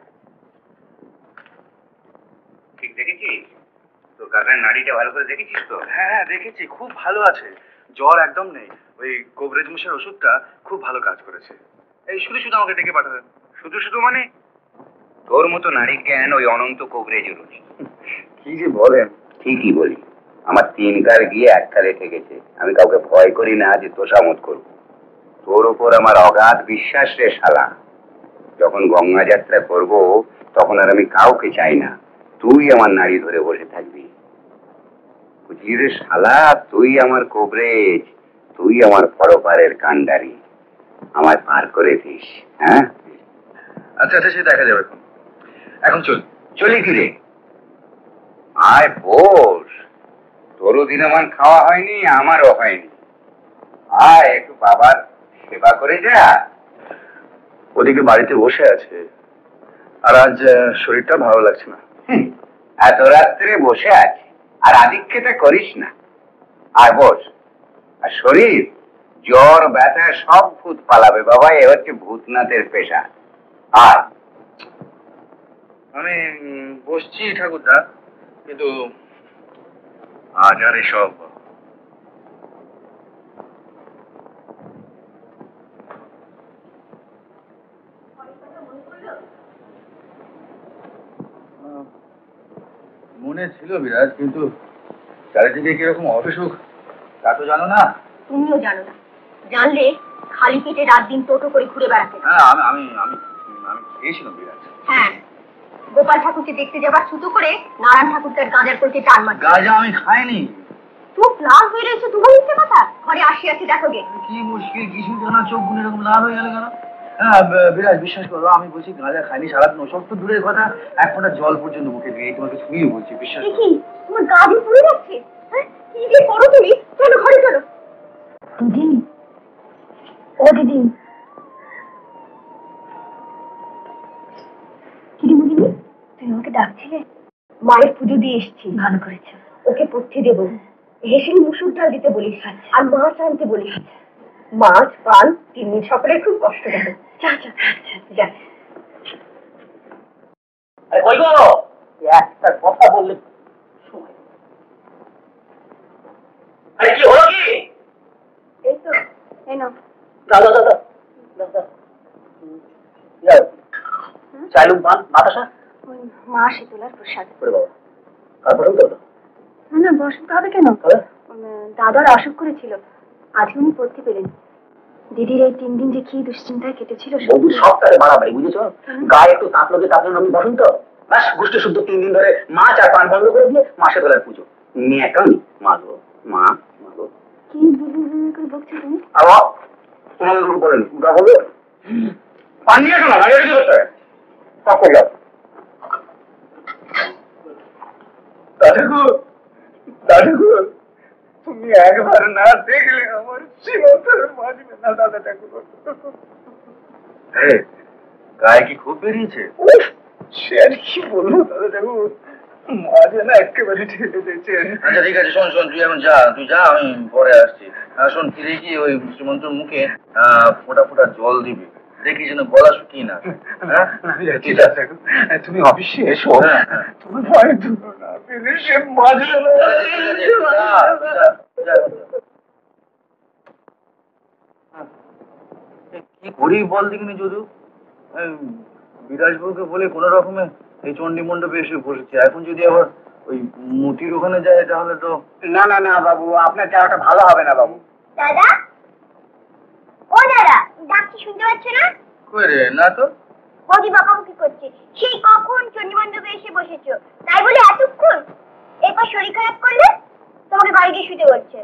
ঠিক দেখেছিস তো? কাকার নাড়িটা ভালো করে দেখেছিস তো? হ্যাঁ দেখেছি, খুব ভালো আছে, জ্বর একদম নেই। ওই কোভরেজ মশার ওষুধটা খুব ভালো কাজ করেছে। এই শুধু শুধু আমাকে ডেকে পাঠাবেন। শুধু শুধু মানে? তোর মতো নারী জ্ঞান ওই অনন্ত কোভরেজের নেই। কি যে বলেন? ঠিকই বলি, আমার তিন কার গিয়ে এক কালে ঠেকেছে। আমি কাউকে ভয় করি না যে তোষামত করবো। তোর ওপর আমার অগাধ বিশ্বাস রে শালা। যখন গঙ্গা যাত্রা করবো তখন আর আমি কাউকে চাই না, তুই আমার নারী ধরে বসে থাকবি। বুঝলি রে শালা, তুই আমার কোভরেজ, তুই আমার পরপারের কান্ডারি, আমার পার করে দিস। হ্যাঁ আচ্ছা আচ্ছা, সে দেখা যাবে। এখন এখন চল। চলি কি রে? আয় বস, তোরও দিনমান খাওয়া হয়নি, আমারও হয়নি। আয় একটু বাবার সেবা করে যা। ওদিকে বাড়িতে বসে আছে, আর আজ শরীরটা ভালো লাগছে না। এত রাত্রে বসে আছে আর আদিক্ষেতা করিস না। আয় বস। আর শরীর জ্বর ব্যথা সব ভূত পালাবে বাবা, এ হচ্ছে ভূতনাথের পেশা। আর আমি বসছি ঠাকুরদা, কিন্তু আজ আর এসব মনে ছিল বিরাজ, কিন্তু চারিদিকে কিরকম অসুখ তা তো জানো না। তুমিও জানো না, জানলে খালি পেটে রাত দিন টোটো করে ঘুরে বেড়াতে। হ্যাঁ আমি আমি আমি আমি খেয়েছিলাম বিরাজ। হ্যাঁ, গোপাল ঠাকুরকে দেখতে যাবার ছুতো করে নারায়ণ ঠাকুর তার গাঁজার কলকে টান মারছে। গাঁজা আমি খাইনি। চোখ লাল হয়ে রয়েছে, তোমার মিথ্যে কথা। ঘরে আসি আসি দেখো গে। কি মুশকিল, কি শুনতে না চোখ গুলো এরকম লাল হয়ে গেল কেন? হ্যাঁ বিরাজ, বিশ্বাস করো আমি বলছি গাঁজা খাইনি সারাদিন, ওসব তো দূরের কথা, এক ফোঁটা জল পর্যন্ত মুখে দিয়ে তোমাকে ছুঁয়ে বলছি, বিশ্বাস করো। কি তোমার গা দিয়ে পুড়ে যাচ্ছে? কি যে করো তুমি, চলো ঘরে চলো। দিদি, ও দিদি, কিরিমুড়ি তুই আমাকে ডাকছিলে? মায়ের পুজো দিয়ে এসছি। ভালো করেছ। ওকে পথ্যে দেবো, হেসেল মুসুর ডাল দিতে বলিস আর মাছ আনতে বলিস। মাছ পান তিন দিন সকলের খুব কষ্ট হবে। যা যা যা। কই গো, একটা কথা বললে সময়। আরে কি হলো কি? এই তো এই নাও। দাদা দাদা দাদা চাইলুম পান বাতাসা মা শীতলার প্রসাদ। করে বাবা আর বসন্ত হলো না না, বসন্ত হবে কেন? দাদার অসুখ করেছিল, আজ উনি পড়তে পেলেন। দিদির এই তিন দিন যে কি দুশ্চিন্তায় কেটেছিল। বন্ধু সপ্তাহে বাড়াবাড়ি বুঝেছ, গায়ে একটু তাপলোকে তাপলো আমি বসন্ত ব্যাস গোষ্ঠী শুদ্ধ তিন দিন ধরে মাছ আর পান বন্ধ করে দিয়ে মাসে বেলার পুজো নিয়ে একটা মা গো মা মা গো। কি করে বকছো তুমি? আবার তোমাকে কিছু বলেনি, ওটা হবে পান নিয়ে এসো না, গাড়ি রেডি করতে হবে সব করে যাও। দাদাগো দাদাগো, তুমি একবার না দেখলে আমার সীমান্তর মাঝবে না দাদা ঠাকুর। গায়ে কি খুব বেরিয়েছে? সে আর কি বলবো দাদা ঠাকুর, মাঝে না একেবারে ঠেলে দিয়েছে। আচ্ছা ঠিক আছে, শোন শোন তুই এখন যা, তুই যা, আমি পরে আসছি। শোন ফিরে কি ওই শ্রীমন্তর মুখে ফোটা ফোটা জল দিবি, দেখি যেন গলা শুকিয়ে না। তুমি অফিসে এসো, তুমি ভয় ধরো না, সে মাঝে কি করি বল দেখিনি যদু। বিরাজ বউকে বলে কোন রকমে এই চণ্ডী মণ্ডপে এসে বসেছে, এখন যদি আবার ওই মুতির ওখানে যায় তাহলে তো। না না না বাবু, আপনার যাওয়াটা ভালো হবে না বাবু। দাদা, ও দাদা, ডাকছি শুনতে পাচ্ছ না? কই রে, না তো। বৌদি বকাবকি করছে, সেই কখন চণ্ডী মণ্ডপে এসে বসেছো, তাই বলে এতক্ষণ? এরপর শরীর খারাপ করলে তোমাকে বাড়ি গিয়ে শুতে বলছে।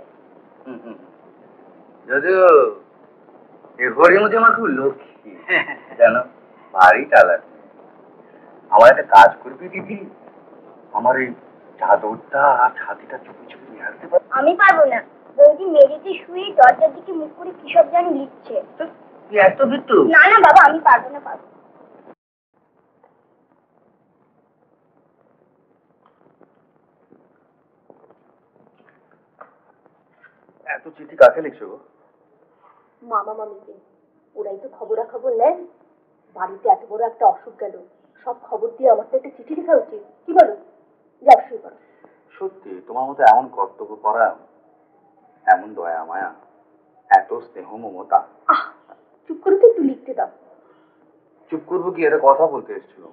যদিও এ ঘরের মধ্যে আমার খুব লক্ষ্মী জানো, ভারী চালাক। আমার একটা কাজ করবি দিদি, আমার এই চাদরটা আর ছাতিটা চুপি চুপি নিয়ে আসতে পার? আমি পারবো না, বৌদি মেঝেতে শুয়ে দরজার দিকে মুখ করে কি সব জানি লিখছে। তুই এত বিট্টু? না না বাবা, আমি পারবো না পারবো। এত চিঠি কাকে লিখছো গো? মামা মামিকে, ওরাই তো খবরাখবর নেন। বাড়িতে এত বড় একটা অসুখ গেল, সব খবর দিয়ে আমার তো একটা চিঠি লেখা উচিত, কি বলো? যাও শুরু করো। সত্যি তোমার মতো এমন কর্তব্য পরায়ণ, এমন দয়া মায়া, এত স্নেহ মমতা। আহ, চুপ করে তো একটু লিখতে দাও। চুপ করবো কি, একটা কথা বলতে এসেছিলাম।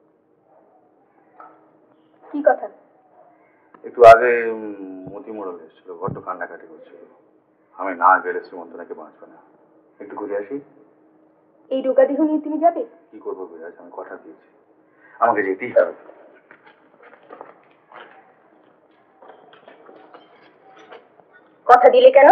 কি কথা? একটু আগে মতি মোড়ল এসেছিল, বড্ড কান্নাকাটি করছিল, আমি না গেলে শ্রীমন্ত নাকি বাঁচবে না। একটু ঘুরে আসি। এই রোগা দেহ নিয়ে তুমি যাবে? কি করবো বিরাজ, আমি কথা দিয়েছি, আমাকে যেতেই হবে। কথা দিলে কেন?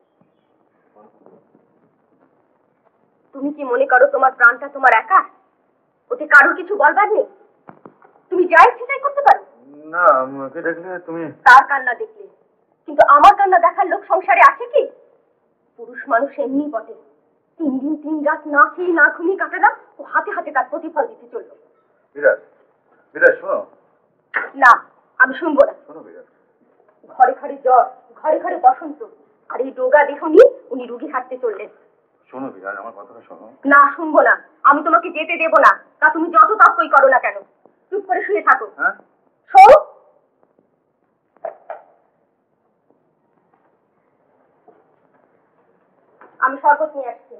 তুমি কি মনে করো তোমার প্রাণটা তোমার একা? ওতে কারোর কিছু বলবার নেই? তুমি যা ইচ্ছে তাই করতে পারো? না, আমাকে দেখলে তুমি। তার কান্না দেখলে, কিন্তু আমার কান্না দেখার লোক সংসারে আছে কি? পুরুষ মানুষ এমনি বটে, তিন দিন তিন রাত না খেয়ে না ঘুমিয়ে কাটালাম, ও হাতে হাতে তার প্রতিফল দিতে চললো। বিরাজ, বিরাজ শোনো। না, আমি শুনবো না। শোনো বিরাজ, ঘরে ঘরে জ্বর, ঘরে ঘরে বসন্ত, আর এই রোগা দেহ নিয়ে উনি রুগী হাঁটতে চললেন। শোনো বিরাজ, আমার কথাটা শোনো। না, শুনবো না, আমি তোমাকে যেতে দেবো না, তা তুমি যত তর্কই করো না কেন। চুপ করে শুয়ে থাকো। হ্যাঁ, শো। আমি শরবত নিয়ে আসছি।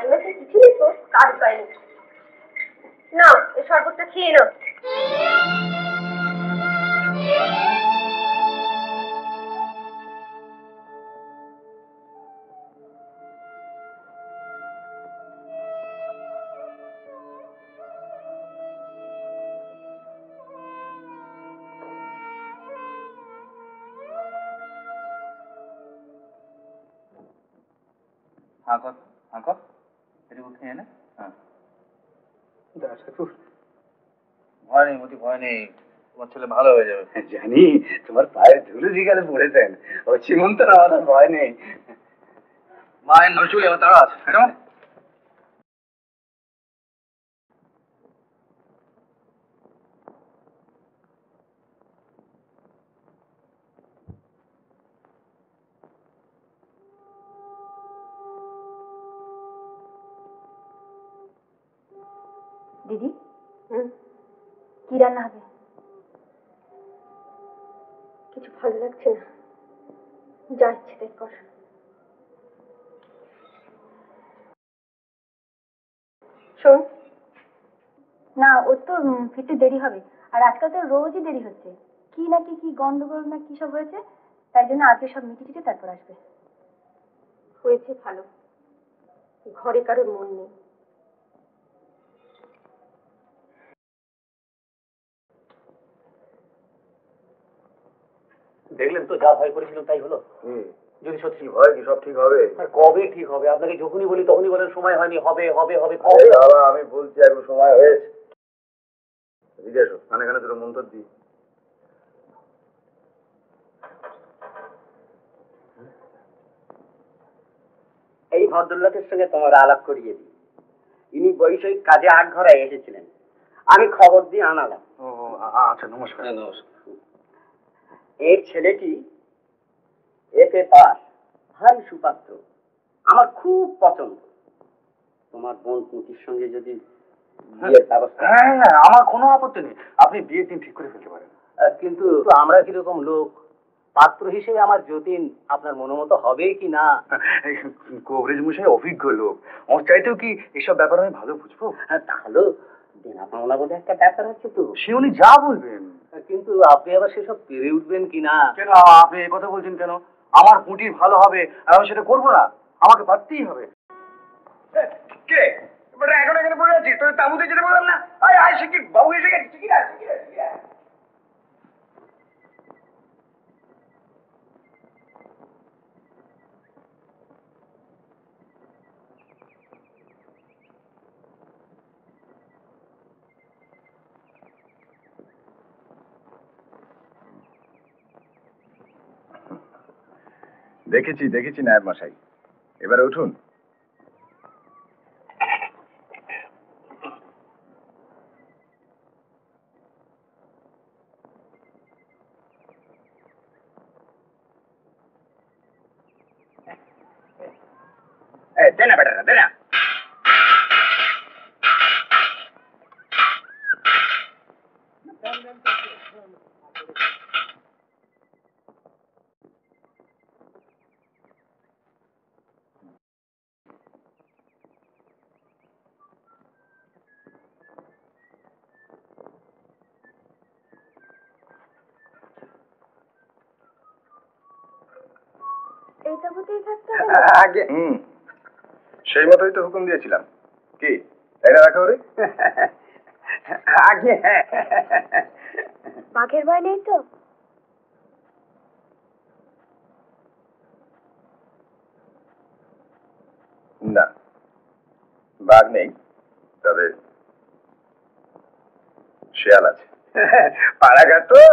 মাঝে কিছু লিখো কাজ পায়নি। নাও এই শরবতটা খেয়ে নাও। हाँ कौन हाँ कौन तेरी उठे है ना हाँ ভয় নেই মতি ভয় নেই তোমার ছেলে ভালো হয়ে যাবে জানি তোমার পায়ের ধুলো জিগালে পড়েছেন ও সীমন্ত না আমার ভয় নেই মায়ের নজরুল এবার তারা আছে কেমন দিদি কি রান্না হবে? কিছু ভালো লাগছে না, যা ইচ্ছে তাই কর। শোন না, ওর তো ফিরতে দেরি হবে, আর আজকাল তো রোজই দেরি হচ্ছে। কি নাকি কি গন্ডগোল না কি সব হয়েছে, তাই জন্য আজকে সব মিটি টিটে তারপর আসবে। হয়েছে ভালো, ঘরে কারোর মন নেই। দেখলেন তো, যা ভয় করেছিলাম তাই হলো। যদি সত্যি ভয় কি সব ঠিক হবে? কবে ঠিক হবে? আপনাকে যখনই বলি তখনই বলেন সময় হয়নি, হবে হবে হবে। বাবা আমি বলছি এখন সময় হয়েছে। এদিকে এসো, কানে কানে দুটো মন্তর দিই। এই ভদ্রলোকের সঙ্গে তোমার আলাপ করিয়ে দিই। ইনি বৈষয়িক কাজে আট ঘরে এসেছিলেন, আমি খবর দিয়ে আনালাম। ও আচ্ছা, নমস্কার। নমস্কার। এর ছেলেটি এফ এ পাস, ভারী সুপাত্র, আমার খুব পছন্দ। তোমার বোন পুঁতির সঙ্গে যদি বিয়ের ব্যবস্থা। হ্যাঁ হ্যাঁ, আমার কোনো আপত্তি নেই, আপনি বিয়ের দিন ঠিক করে ফেলতে পারেন। কিন্তু আমরা কিরকম লোক, পাত্র হিসেবে আমার যতীন আপনার মনোমতো হবে কি না? কবরেজ মশাই অভিজ্ঞ লোক, ওর চাইতেও কি এসব ব্যাপার আমি ভালো বুঝবো। হ্যাঁ তাহলেও দেনা পাওনা বলে একটা ব্যাপার আছে তো। সে উনি যা বলবেন। কিন্তু আপনি আবার সেসব পেরে উঠবেন কিনা? কেন আপনি এই কথা বলছেন কেন? আমার পুঁটির ভালো হবে আর আমি সেটা করবো না? আমাকে পারতেই হবে। কে বেটা এখন এখানে পড়ে আছিস? তোর তাঁবুতে যেতে বললাম না? আয় আয় শিক্ষিত বাবু এসে গেছে। ঠিক আছে ঠিক আছে ঠিক আছে। দেখেছি দেখেছি নায়ব মশাই, এবারে উঠুন। দেনা বেটা দেনা। আগে হুম সেই মতোই তো হুকুম দিয়েছিলাম। কি তাই না রাখা ওরে? আগে বাঘের ভয় নেই তো? না, বাঘ নেই, তবে শিয়াল আছে। পাড়াঘাট তো।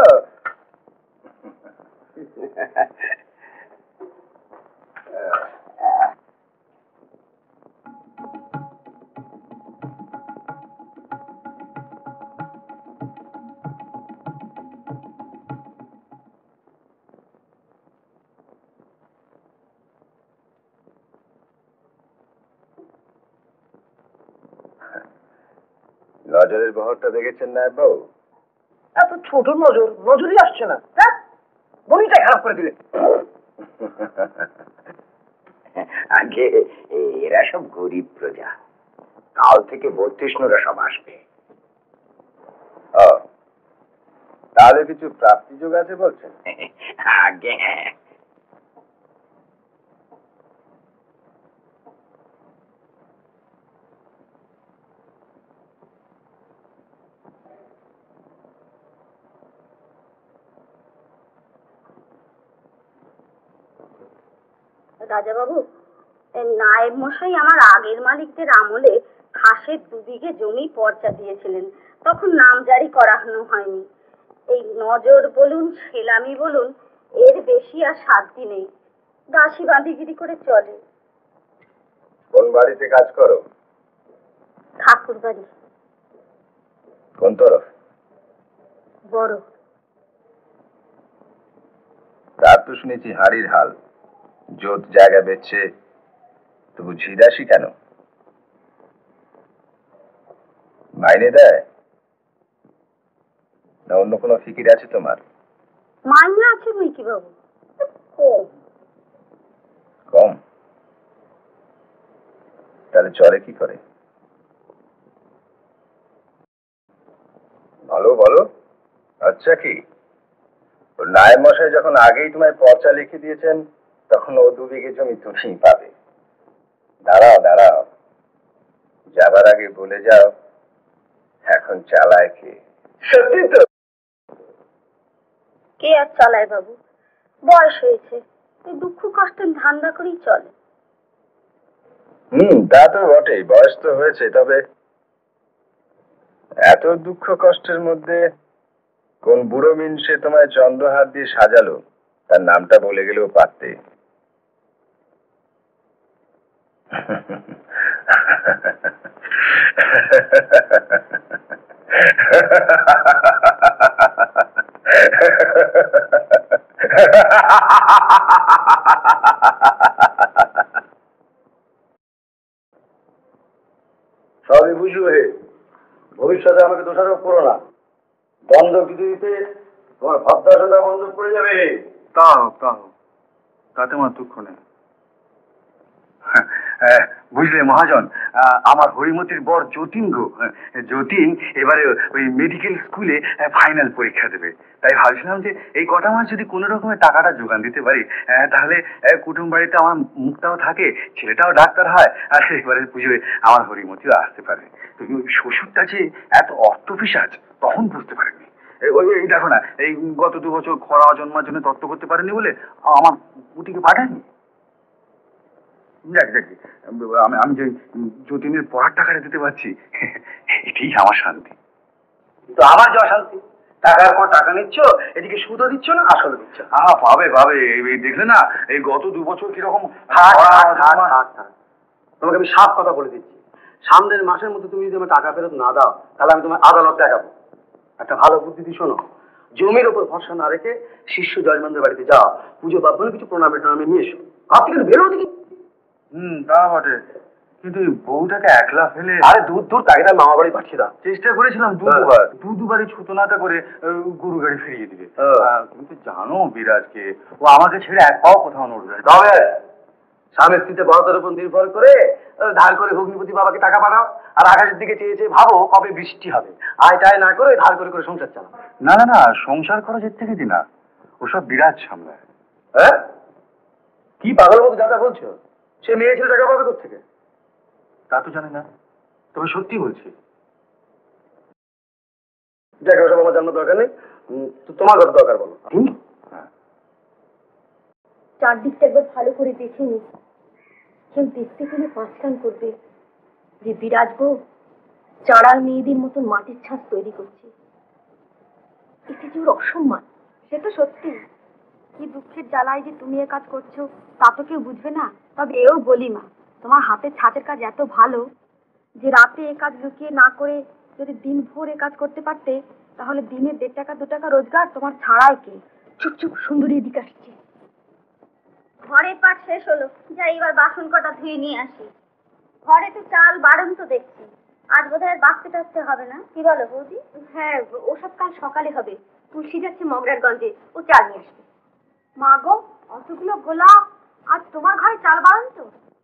নজরের বহরটা দেখেছেন নায়ব বাবু? এত ছোট নজর, নজরই আসছে না। হ্যাঁ, বনিটা খারাপ করে দিলে। আগে এরা সব গরিব প্রজা, কাল থেকে বত্রিশনোরা সব আসবে। তাহলে কিছু প্রাপ্তি যোগ আছে বলছেন? আগে হ্যাঁ। রাজা বাবু, নায়েব মশাই আমার আগের মালিকদের আমলে খাসের দু বিঘে জমি পর্চা দিয়েছিলেন, তখন নাম জারি করানো হয়নি। এই নজর বলুন সেলামি বলুন, এর বেশি আর শান্তি নেই। দাসী বাঁধিগিরি করে চলে। কোন বাড়িতে কাজ করো? ঠাকুর বাড়ি। কোন তরফ? বড়। তা তো শুনেছি হাড়ির হাল, জোত জায়গা বেচছে, তবু ঝিদাসি কেন? মাইনে দেয় না অন্য কোনো ফিকির আছে তোমার? মাইনে আছে বইকি বাবু, কম। কম? তাহলে চলে কি করে? ভালো বলো। আচ্ছা কি ওর নায়েব মশাই যখন আগেই তোমায় পর্চা লিখে দিয়েছেন, তখন ও দু বিঘে জমি তুমিই পাবে। দাঁড়াও দাঁড়াও, যাবার আগে বলে যাও এখন চালায় কে? সত্যি তো? কে আর চালায় বাবু, বয়স হয়েছে, এই দুঃখ কষ্টের ধান্দা করেই চলে। হুম, তা তো বটেই, বয়স তো হয়েছে, তবে এত দুঃখ কষ্টের মধ্যে কোন বুড়ো মিনসে তোমায় চন্দ্রহার দিয়ে সাজালো তার নামটা বলে গেলেও পারতে। সবই বুঝবে, ভবিষ্যতে আমাকে দোষারোপ করো না। বন্ধক দিতে দিতে তোমার ভাবদাসনটা বন্ধক পড়ে যাবে। তাও তাও তাতে আমার দুঃখ নেই। বুঝলে মহাজন, আমার হরিমতির বর যতীন গো, যতীন এবারে ওই মেডিকেল স্কুলে ফাইনাল পরীক্ষা দেবে। তাই ভাবছিলাম যে এই কটা মাস যদি কোনো রকমের টাকাটা যোগান দিতে পারি, তাহলে কুটুম বাড়িতে আমার মুখটাও থাকে, ছেলেটাও ডাক্তার হয়, আর এবারে পুজোয় আমার হরিমতিও আসতে পারে। তুমি ওই শ্বশুরটা যে এত অর্থ পিশাচ তখন বুঝতে পারিনি। ওই এই দেখো না, এই গত দু বছর খরা জন্মার জন্য তত্ত্ব করতে পারেনি বলে আমার পুটিকে পাঠায়নি। আমি আমি যে যতীনের পড়ার টাকাটা দিতে পারছি, এটাই আমার শান্তি। তো আমার যা শান্তি, টাকার পর টাকা নিচ্ছ, এদিকে সুদও দিচ্ছ না আসলে দিচ্ছ। আহা পাবে পাবে, দেখলে না এই গত দু বছর কিরকম। তোমাকে আমি সাফ কথা বলে দিচ্ছি, সামনের মাসের মধ্যে তুমি যদি আমার টাকা ফেরত না দাও, তাহলে আমি তোমার আদালত দেখাবো। একটা ভালো বুদ্ধি দিয়ে শোনো, জমির উপর ভরসা না রেখে শিষ্য জয়মানদের বাড়িতে যাও, পুজো বাবনে কিছু প্রণামে টনামে নিয়ে এসো। ঘর থেকে বেরো দেখি। হুম, তা বটে, কিন্তু বউটাকে একলা ফেলে। আরে দূর দূর তাকে তার মামা বাড়ি পাঠিয়ে দাও। চেষ্টা করেছিলাম দু দুবার, দু দুবারই ছুতনাটা করে গরু গাড়ি ফিরিয়ে দিবে। তুমি তো জানো বিরাজকে, ও আমাকে ছেড়ে এক পাও কোথাও নড়বে। তবে স্বামী স্ত্রীতে বড়দের উপর নির্ভর করে ধার করে ভগ্নিপতি বাবাকে টাকা পাঠাও, আর আকাশের দিকে চেয়ে চেয়ে ভাবো কবে বৃষ্টি হবে। আয় টায় না করে ধার করে করে সংসার চালাও। না না না, সংসার খরচের থেকে দিনা, ওসব বিরাজ সামলায়। হ্যাঁ, কি পাগল মতো যা বলছো? সে মেয়ে ছেলে টাকা পাবে কোথা থেকে? তা তো জানি না, তবে সত্যি বলছি। দেখ, ওসব আমার জানার দরকার নেই, তোমার কথা দরকার বলো। চারদিকটা একবার ভালো করে দেখে নি, কেউ দেখতে গেলে পাঁচ কান করবে যে বিরাজ বউ চারার মেয়েদের মতন মাটির ছাদ তৈরি করছে। এতে যে ওর অসম্মান। সে তো সত্যি, কি দুঃখের জ্বালায় যে তুমি এ কাজ করছো তা তো কেউ বুঝবে না। তবে এও বলি মা, তোমার হাতের ছাঁচের কাজ এত ভালো যে রাতে এ কাজ লুকিয়ে না করে যদি দিন ভোর এ কাজ করতে পারতে, তাহলে দিনে দেড় টাকা দু টাকা রোজগার তোমার ছাড়াই কে। চুপ চুপ, সুন্দরী এদিকে আসছে। ঘরের পাট শেষ হলো, যাই এবার বাসন কটা ধুয়ে নিয়ে আসি। ঘরে তো চাল বারণ তো দেখছি, আজ বোধহয় বাঁচতে টাচতে হবে না, কি বলো বৌদি? হ্যাঁ, ওসব কাল সকালে হবে। তুলসী যাচ্ছে মগরারগঞ্জে, ও চাল নিয়ে আসবে। মা গো, অতগুলো গোলা আজ তোমার ঘরে চাল বাড়ান তো?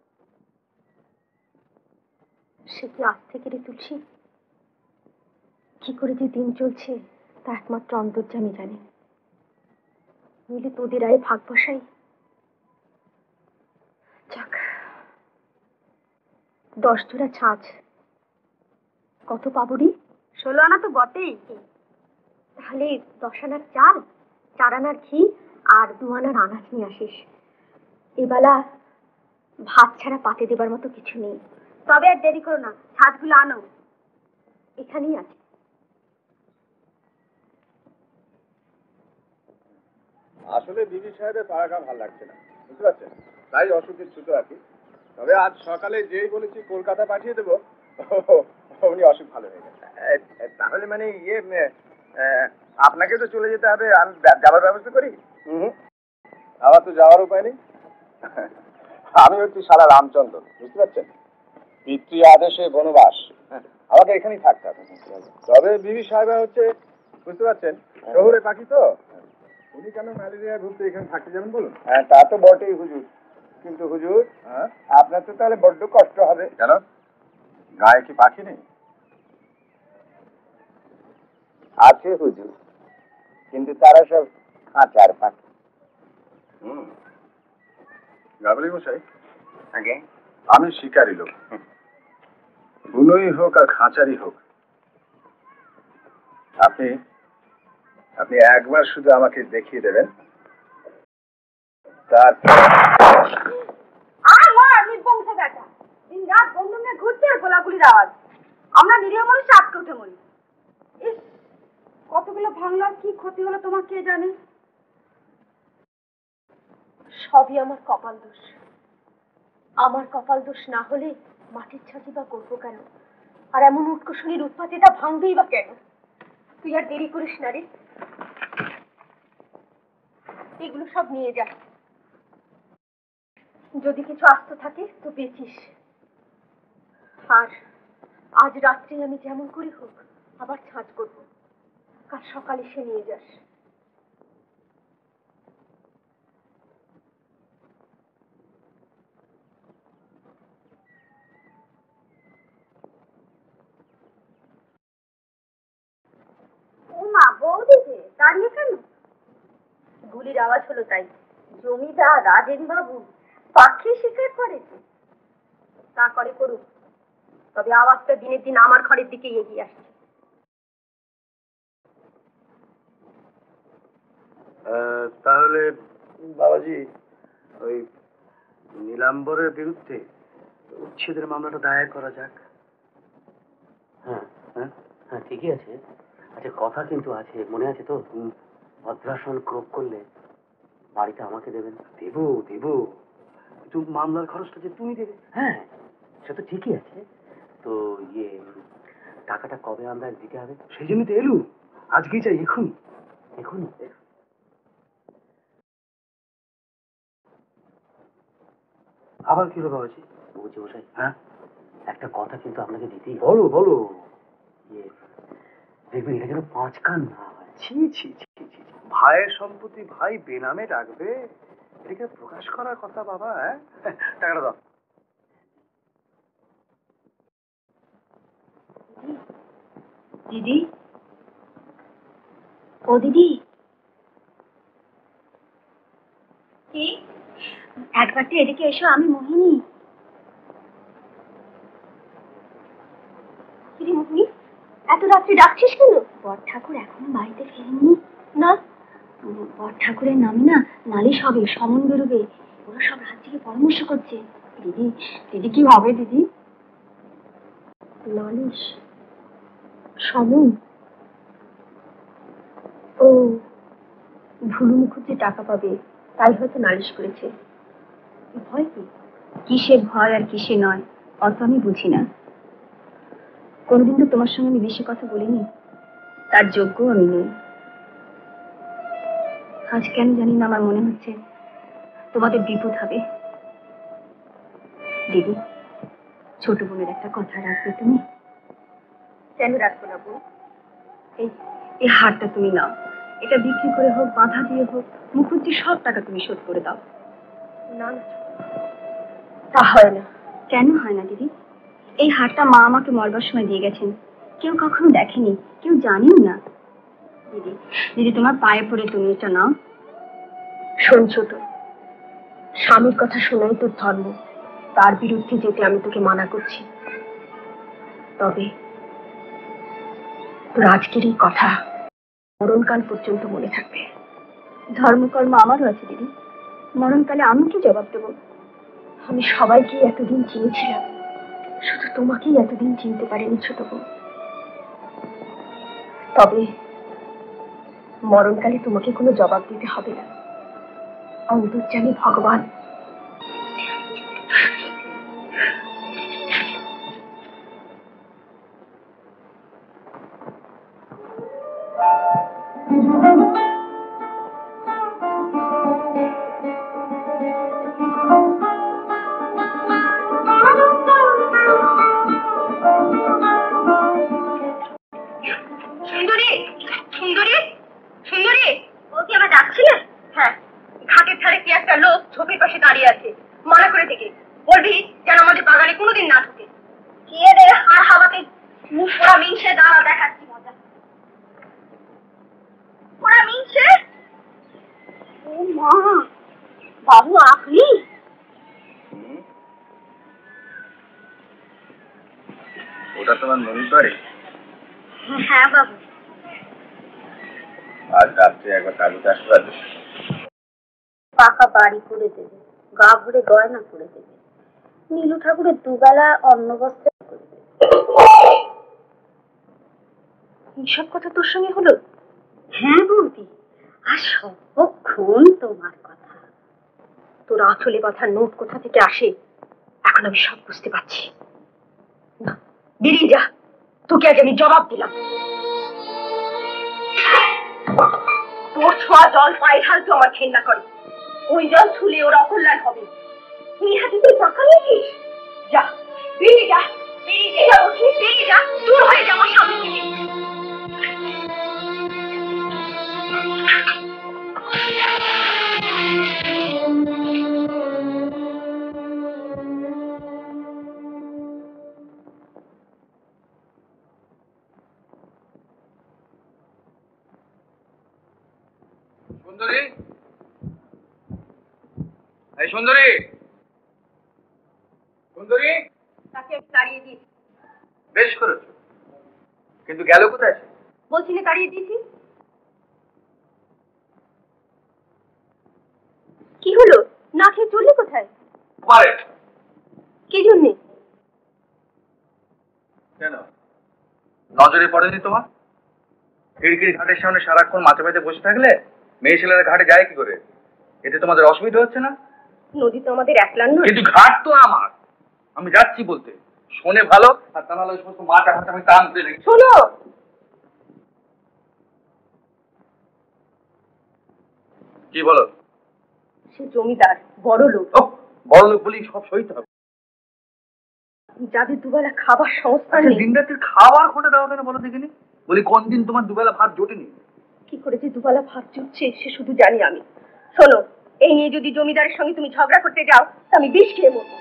সে কি আজ থেকে রে তুলসী? কি করে যে দিন চলছে তা একমাত্র অন্তর্যামী জানে। নইলে তোদের আয় ভাগ বসাই। যাক, দশ জোড়া ছাঁচ কত পাবরি? ষোলো আনা তো বটেই। তাহলে দশ আনার চাল, চার আনার ঘি আর দু আনার আনাজ নিয়ে আসিস। এবেলা ভাত ছাড়া পাতে দেবার মতো কিছু নেই। তবে আর দেরি করো না, ছাঁচগুলো আনো, এখানেই আছে। আসলে বিবি সাহেবের পাড়াটা ভালো লাগছে না, বুঝতে পারছেন, তাই অসুখের ছুটো আর কি। তবে আজ সকালে যেই বলেছি কলকাতা পাঠিয়ে দেবো, উনি অসুখ ভালো হয়ে গেছে। তাহলে মানে ইয়ে আপনাকে তো চলে যেতে হবে, আমি যাওয়ার ব্যবস্থা করি। হুম, আমার তো যাওয়ার উপায় নেই। আমি হচ্ছি সারা রামচন্দ্র, বুঝতে পারছেন, পিতৃ আদেশে বনবাস, আমাকে এখানেই থাকতে হবে। তবে বিবি সাহেব হচ্ছে, বুঝতে পারছেন, শহরে পাখি তো, উনি কেন ম্যালেরিয়া ঘুরতে এখানে থাকতে যাবেন বলুন? হ্যাঁ, তা তো বটেই হুজুর, কিন্তু হুজুর আপনার তো তাহলে বড্ড কষ্ট হবে। কেন, গায়ে কি পাখি নেই? আছে হুজুর, কিন্তু তারা সব খাঁচার পাখি। হুম, গাবলি মশাই, আগে আমি শিকারি লোক, বুনোই হোক আর খাঁচারি হোক, আপনি আপনি একবার শুধু আমাকে দেখিয়ে দেবেন, তারপর দিন রাত বন্ধু নিয়ে ঘুরছে আর গোলাগুলির আওয়াজ। আমরা নিরীহ মানুষ আটকে উঠে মরি। ইস, কতগুলো ভাঙলার কি ক্ষতি হলো তোমার কে জানে। সবই আমার কপাল দোষ। আমার কপাল দোষ না হলে মাটির ছাঁচি বা করবো কেন? আর এমন উৎকর্ষণীর উৎপাত এটা ভাঙবেই বা কেন? তুই আর দেরি করিস না রে, এগুলো সব নিয়ে যা। যদি কিছু আস্ত থাকে তো বেচিস। আর আজ রাত্রে আমি যেমন করি হোক আবার ছাঁচ করবো, কাল সকালে সে নিয়ে যাস। ও মা, বৌদি যে দাঁড়িয়ে কেন? গুলির আওয়াজ হলো তাই। জমিদার রাজেন বাবু পাখি শিকার করে, তা করে করুক, তবে আওয়াজটা দিনের দিন আমার ঘরের দিকে এগিয়ে আসছে। তাহলে বাবাজি, ওই নীলাম্বরের বিরুদ্ধে উচ্ছেদের মামলাটা দায়ের করা যাক। হ্যাঁ হ্যাঁ হ্যাঁ, ঠিকই আছে। আচ্ছা, কথা কিন্তু আছে, মনে আছে তো? ভদ্রাসন ক্রোপ করলে বাড়িটা আমাকে দেবেন। দেবো দেবো, কিন্তু মামলার খরচটা যে তুমি দেবে। হ্যাঁ, সে তো ঠিকই আছে। তো ইয়ে, টাকাটা কবে আমরা দিতে হবে? সেই জন্য তো এলু, আজকেই চাই, এখনই এখনই। আবার কি হলো বাবাজি? বুঝি মশাই, হ্যাঁ, একটা কথা কিন্তু আপনাকে দিতেই। বলো বলো। ইয়ে, দেখবেন এটা যেন পাঁচ কান না হয়। ছি ছি ছি ছি, ভাইয়ের সম্পত্তি ভাই বেনামে রাখবে, এটাকে প্রকাশ করার কথা বাবা। হ্যাঁ, টাকাটা দাও। দিদি, ও দিদি, কি একবারটি এদিকে এসো, আমি মোহিনী। কিরে মোহিনী, এত রাত্রে ডাকছিস কেন? বর ঠাকুর এখনো বাড়িতে ফেরেননি। না, বর ঠাকুরের নামে না নালিশ হবে, সমন বেরোবে, ওরা সব রাজ্যকে পরামর্শ করছে। দিদি, দিদি কি হবে দিদি? নালিশ, সমন? ও, ভুলু মুখুজ্জি টাকা পাবে তাই হয়তো নালিশ করেছে। ভয় কি? কিসে ভয় আর কিসে নয় অত আমি বুঝি না। কোনদিন তো তোমার সঙ্গে আমি বেশি কথা বলিনি, তার যোগ্য আমি নই। আজ কেন জানি না আমার মনে হচ্ছে তোমাদের বিপদ হবে। দিদি, ছোট বোনের একটা কথা রাখবে তুমি? কেন রাখবো না বোন? এই এই হারটা তুমি নাও, এটা বিক্রি করে হোক, বাধা দিয়ে হোক, মুখুজ্জি সব টাকা তুমি শোধ করে দাও। না না, তা হয় না। কেন হয় না দিদি? এই হারটা মা আমাকে মরবার সময় দিয়ে গেছেন, কেউ কখনো দেখেনি, কেউ জানেও না। দিদি দিদি তোমার পায়ে পড়ে তুমি এটা নাও। শুনছ তো, স্বামীর কথা শোনাই তোর ধর্ম, তার বিরুদ্ধে যেতে আমি তোকে মানা করছি। তবে তোর আজকের এই কথা মরণকাল পর্যন্ত মনে থাকবে। ধর্মকর্ম আমারও আছে দিদি, মরণকালে আমি কি জবাব দেব? আমি সবাইকে এতদিন চিনেছিলাম, শুধু তোমাকেই এতদিন চিনতে পারিনি ছোট বউ। তবে মরণকালে তোমাকে কোনো জবাব দিতে হবে না, অন্তর্যামী ভগবান। পাকা বাড়ি করে দেবে, গা ভরে গয়না করে দেবে, নীলু ঠাকুরের দুবেলা অন্ন বস্ত্র করে দেবে। এইসব কথা তোর সঙ্গে হলো? হ্যাঁ বৌদি, আর সবক্ষণ তোমার কথা। তোর আঁচলে বাঁধার নোট কোথা থেকে আসে এখন আমি সব বুঝতে পারছি। না, বেরিয়ে যা, তোকে আজ আমি জবাব দিলাম। তোর ছোঁয়া জল পায়ে ঢালতে আমার ঘেন্না করে, ওই জল ছুলে ওর অকল্যাণ হবে। এই হাতে তুই টাকা নিয়েছিস? যা, বেরিয়ে যা, বেরিয়ে যা, বেরিয়ে যা, দূর হয়ে যা আমার সামনে থেকে। সুন্দরী, এই সুন্দরী, সুন্দরী, তাকে তাড়িয়ে দিয়েছি। বেশ করেছো, কিন্তু গেল কোথায়? বলছি না তাড়িয়ে দিয়েছি। কি হলো, না খেয়ে চললে কোথায়? কি জন্যে? কেন নজরে পড়েনি তোমার? খিড়কির ঘাটের সামনে সারাক্ষণ মাথা পেতে বসে থাকলে মেয়ে ছেলেরা ঘাটে যায় কি করে? এতে তোমাদের অসুবিধা হচ্ছে না? নদী তো আমাদের একলার নয়। কিন্তু ঘাট তো আমার, আমি যাচ্ছি বলতে। শোনে ভালো, আর তা নাহলে সমস্ত মাথা ঘাট আমি টান দিয়ে রেখে। শোনো, কি বলো? সে জমিদার, বড় লোক। বড় লোক বলি সব সইতে হবে? যাদের দুবেলা খাবার সংস্থান নেই। দিন রাতের খাবার খোঁটে দাও কেন বলো দেখিনি? বলি কোন দিন তোমার দুবেলা ভাত জোটেনি? কি করে যে দুবেলা ভাত জুটছে সে শুধু জানি আমি। শোনো, এই নিয়ে যদি জমিদারের সঙ্গে তুমি ঝগড়া করতে যাও তা আমি বিষ খেয়ে মরবো।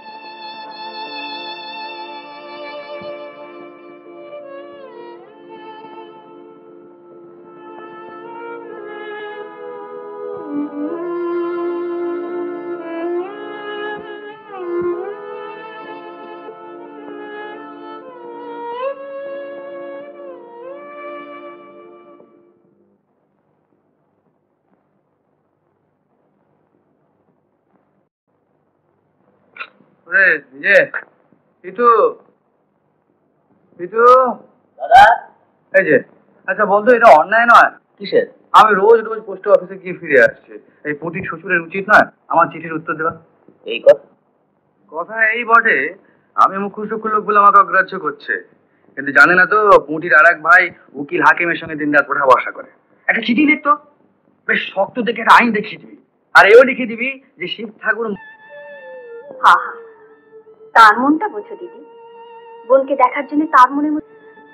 আচ্ছা বলতো, এটা অন্যায় নয়? কিসের? আমি রোজ রোজ পোস্ট অফিসে গিয়ে ফিরে আসছি, এই পুটির শ্বশুরের উচিত নয় আমার চিঠির উত্তর দেওয়া? এই কথা কথা এই বটে, আমি মুখ্য লোক বলে আমাকে অগ্রাহ্য করছে, কিন্তু জানে না তো পুটির আর এক ভাই উকিল হাকিমের সঙ্গে দিন রাত ওঠা বসা করে। একটা চিঠি লিখতো, বেশ শক্ত দেখে একটা আইন দেখিয়ে দিবি, আর এও লিখে দিবি যে শিব ঠাকুর। হা হা, তার মনটা বোঝো দিদি। বোনকে দেখার জন্য তার মনের মধ্যে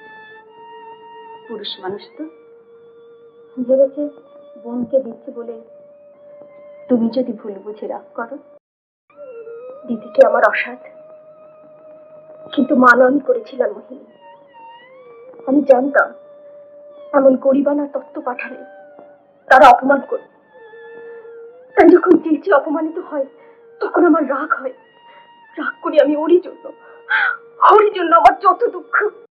পুরুষ মানুষ তো ভেবেছে বোনকে দিচ্ছে বলে তুমি যদি ভুল বুঝে রাগ করো। দিদিকে আমার অসাধ, কিন্তু মানো আমি করেছিলাম মোহিনী। আমি জানতাম এমন গরিবানা তত্ত্ব পাঠালে তারা অপমান করে, তাই যখন চেয়েছি অপমানিত হয় তখন আমার রাগ হয়। রাগ করি আমি ওরই জন্য, ওরই জন্য আমার যত দুঃখ।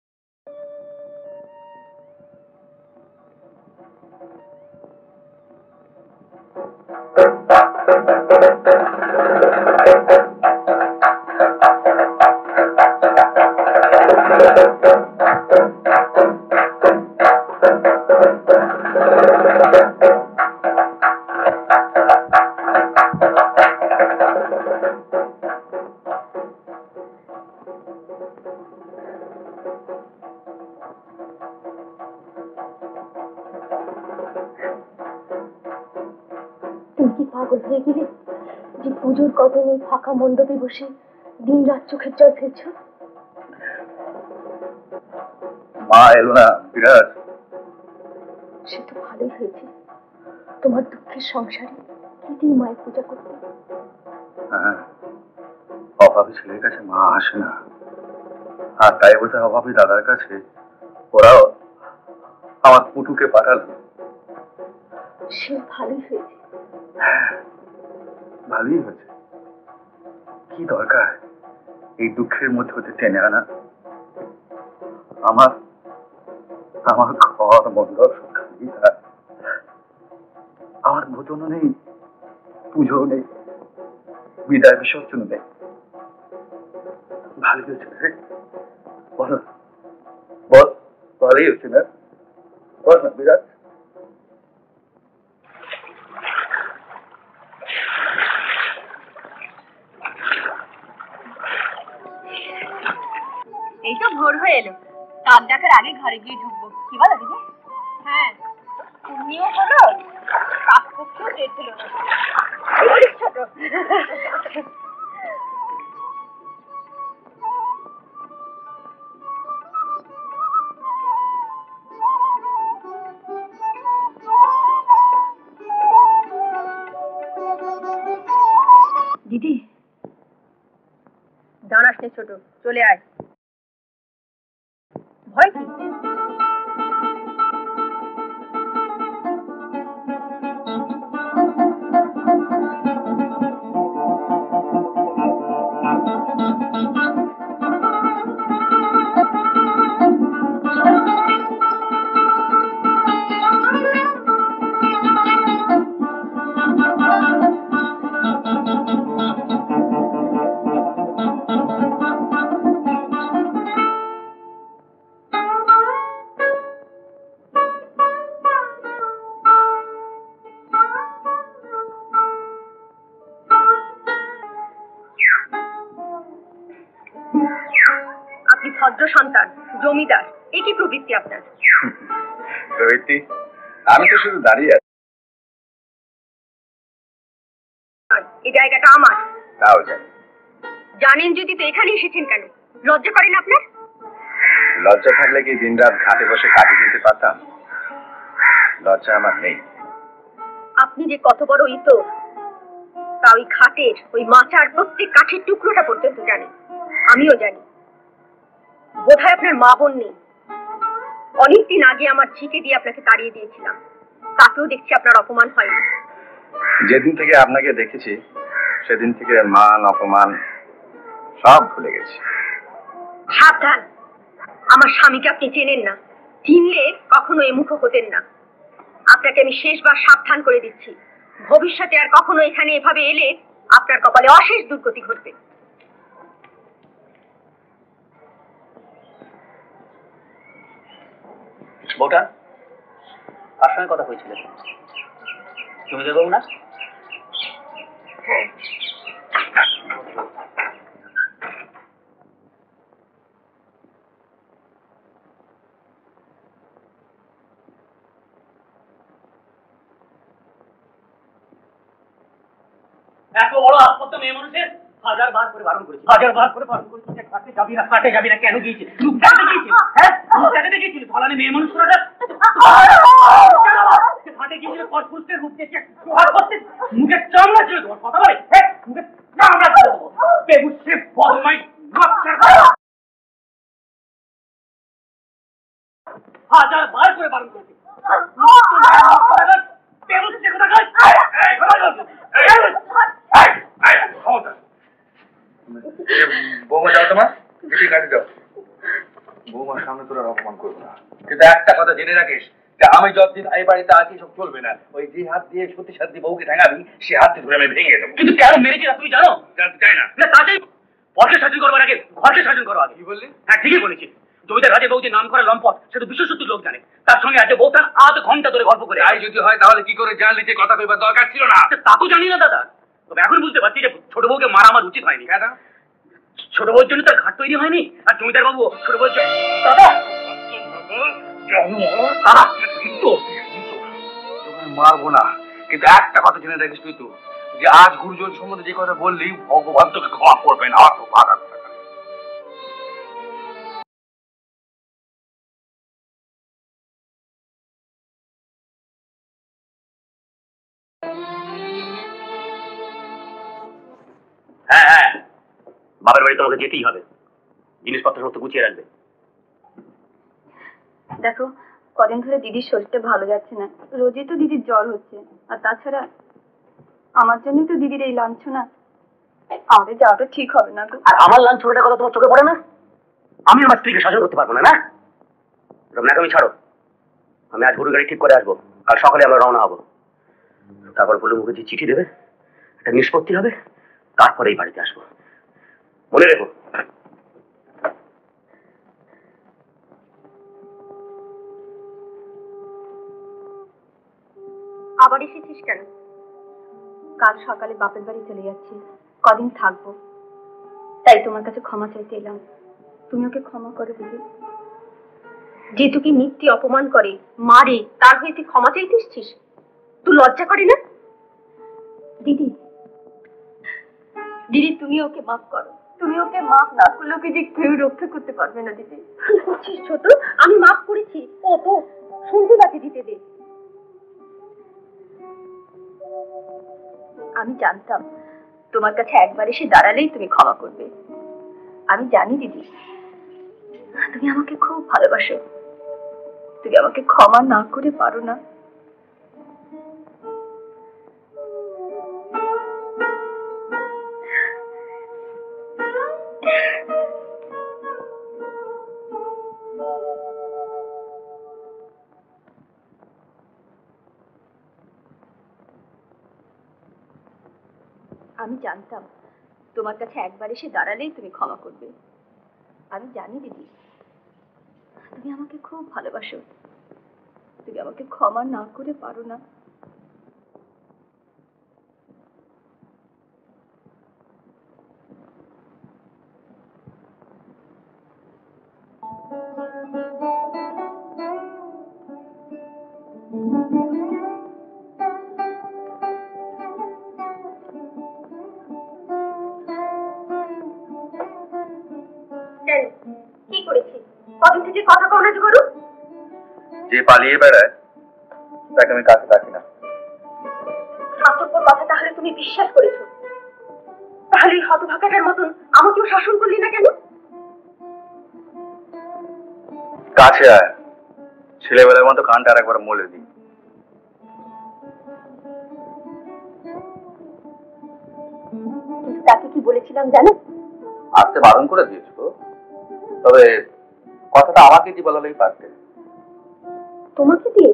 পাগল হয়ে গেলে যে পুজোর কবে নেই ফাঁকা মণ্ডপে বসে দিন রাত চোখের জল ফেলছ? মা এলো না বিরাজ? সে তো ভালোই হয়েছে, তোমার দুঃখের সংসারে কেটেই মায়ের পূজা করতে। হ্যাঁ, অভাবী ছেলের কাছে মা আসে না, আর তাই বোধহয় অভাবী দাদার কাছে ওরাও আমার পুটুকে পাঠালো। সে ভালোই হয়েছে। ভালোই হয়েছে। কি দরকার এই দুঃখের মধ্যে হতে টেনে আনা? আমার আমার ঘর মণ্ডপ সব খালি, আমার বোধনও নেই, পুজো নেই, বিদায় বিসর্জন নেই। ভালোই হয়েছে রে, বল বল, ভালোই হয়েছে না? বল না বিরাজ। এই তো ভোর হয়ে এলো, কাক ডাকার আগে ঘরে গিয়ে ঢুকবো, কি বলো দিদি? হ্যাঁ, তুমিও হলো, কাক পক্ষেও দেখছিল না, ছোট। দিদি দাঁড়াস নে ছোট, চলে আয়। ভয় কি? সন্তান, জমিদার, একই প্রবৃত্তি আপনার? প্রবৃত্তি? আমি তো শুধু দাঁড়িয়ে আছি। এই জায়গাটা আমার। তাও জানি। জানেন যদি তো এখানে এসেছেন কেন? লজ্জা করেন আপনার? লজ্জা থাকলে কি দিন রাত ঘাটে বসে কাটিয়ে দিতে পারতাম? লজ্জা আমার নেই। আপনি যে কত বড় ইতর তা ওই ঘাটের ওই মাচার প্রত্যেক কাঠের টুকরোটা পর্যন্ত জানেন। আমিও জানি। বোধহয় আপনার মা বোন নেই। অনেকদিন আগে আমার ঝিকে দিয়ে আপনাকে তাড়িয়ে দিয়েছিলাম, তাতেও দেখছি আপনার অপমান হয়নি। যেদিন থেকে আপনাকে দেখেছি সেদিন থেকে মান অপমান সব ভুলে গেছি। সাবধান, আমার স্বামীকে আপনি চেনেন না, চিনলে কখনো এমুখো হতেন না। আপনাকে আমি শেষবার সাবধান করে দিচ্ছি, ভবিষ্যতে আর কখনো এখানে এভাবে এলে আপনার কপালে অশেষ দুর্গতি ঘটবে। বউটা কার সঙ্গে কথা হয়েছিল? তুমি দেবো না? এত বড় আপত্ত মেয়ে মানুষের হাজার বার করে বারণ করেছি, হাজার বার করে বারণ করেছি যে কাটে যাবি না, কাটে যাবি না। কেন গিয়েছিল? রূপ দেখাতে গিয়েছিল। হ্যাঁ, রূপ দেখাতে গিয়েছিল। ধলানে মেয়ে মানুষ করা ঘাটে গিয়েছিল কসপুষ্টের রূপ দেখে প্রহার করতে, মুখে চামড়া ছিল তোমার কথা বলে। হ্যাঁ, মুখে চামড়া ছিল। তুই কাটে যাও। বৌমার সামনে তোরা অপমান করবো না, কিন্তু একটা কথা জেনে রাখিস যে আমি যতদিন এই বাড়িতে আছি সব চলবে না। ওই যে হাত দিয়ে সত্যি সাথে বউকে ঠেঙাবি সে হাত দিয়ে ধরে আমি ভেঙে দেবো। কিন্তু কেন মেরেছি না তুমি জানো? জানতে চাই না। না তাতেই পরকে শাসন করবার আগে ঘরকে শাসন করো আগে। কি বললি? হ্যাঁ ঠিকই বলেছি। জমিদার রাজে বউ যে নাম করা লম্পট সে তো বিশ্বসত্য লোক জানে। তার সঙ্গে আজ বউটা আধ ঘন্টা ধরে গল্প করে। তাই যদি হয় তাহলে কি করে জানলি যে কথা কইবার দরকার ছিল না? তা তো জানি না দাদা, তবে এখন বুঝতে পারছি যে ছোট বউকে মারা আমার উচিত হয়নি। কেন? ছোট বউর জন্য তার ঘাট তৈরি হয়নি, আর জমিদার বাবু ছোট বউর জন্য। দাদা দাদা কিন্তু মারবো না, কিন্তু একটা কথা জেনে রাখিস তুই তো যে আজ গুরুজন সম্বন্ধে যে কথা বললি ভগবান তোকে ক্ষমা করবে না। অত ভাগার হ্যাঁ হ্যাঁ বাবার বাড়ি তোমাকে যেতেই হবে, জিনিসপত্র সমস্ত গুছিয়ে রাখবে। দেখো কদিন ধরে দিদির শরীরটা ভালো যাচ্ছে না, রোজই তো দিদির জ্বর হচ্ছে, আর তাছাড়া আমার জন্যই তো দিদির এই লাঞ্ছনা। আমাদের যাওয়াটা ঠিক হবে না। আর আমার লাঞ্ছনাটার কথা তোমার চোখে পড়ে না? আমি আমার স্ত্রীকে শাসন করতে পারবো না? না রমনা তুমি ছাড়ো, আমি আজ গরু গাড়ি ঠিক করে আসবো, কাল সকালে আমরা রওনা হবো। তারপর বলে মুখে চিঠি দেবে, একটা নিষ্পত্তি হবে, তারপরে এই বাড়িতে আসবো, মনে রেখো। আবার এসেছিস কেন? কাল সকালে বাপের বাড়ি চলে যাচ্ছি, কদিন থাকবো, তাই তোমার কাছে ক্ষমা চাইতে এলাম। তুমি ওকে ক্ষমা করে দিদি। যে তোকে নিত্য অপমান করে মারে তার হয়ে তুই ক্ষমা চাইতে এসেছিস? তুই লজ্জা করে না? দিদি দিদি তুমি ওকে মাফ করো, তুমি ওকে মাফ না করলে ওকে যে কেউ রক্ষা করতে পারবে না। দিদি কি করছিস ছোট? আমি মাফ করেছি, ও তো শুনতে বাকি দিতে দে। আমি জানতাম তোমার কাছে একবার এসে দাঁড়ালেই তুমি ক্ষমা করবে। আমি জানি দিদি তুমি আমাকে খুব ভালোবাসো, তুমি আমাকে ক্ষমা না করে পারো না। আমি জানতাম তোমার কাছে একবার এসে দাঁড়ালেই তুমি ক্ষমা করবে। আমি জানি দিদি তুমি আমাকে খুব ভালোবাসো, তুমি আমাকে ক্ষমা না করে পারো না। কি করেছি? কদিন থেকে কথা কও না যে গরু? যে পালিয়ে বেড়ায় তাকে আমি কাছে রাখি না। স্বার্থপর কথা তাহলে তুমি বিশ্বাস করেছো? তাহলে এই হতভাগাটার মতন আমাকেও শাসন করলি না কেন? কাছে আয়, ছেলেবেলার মতো কানটা আর একবার মলে দিই। তাকে কি বলেছিলাম জানো? আসতে বারণ করে দিয়েছো, তবে কথাটা আমাকে দিয়ে বলালেই পারতে। তোমাকে দিয়ে?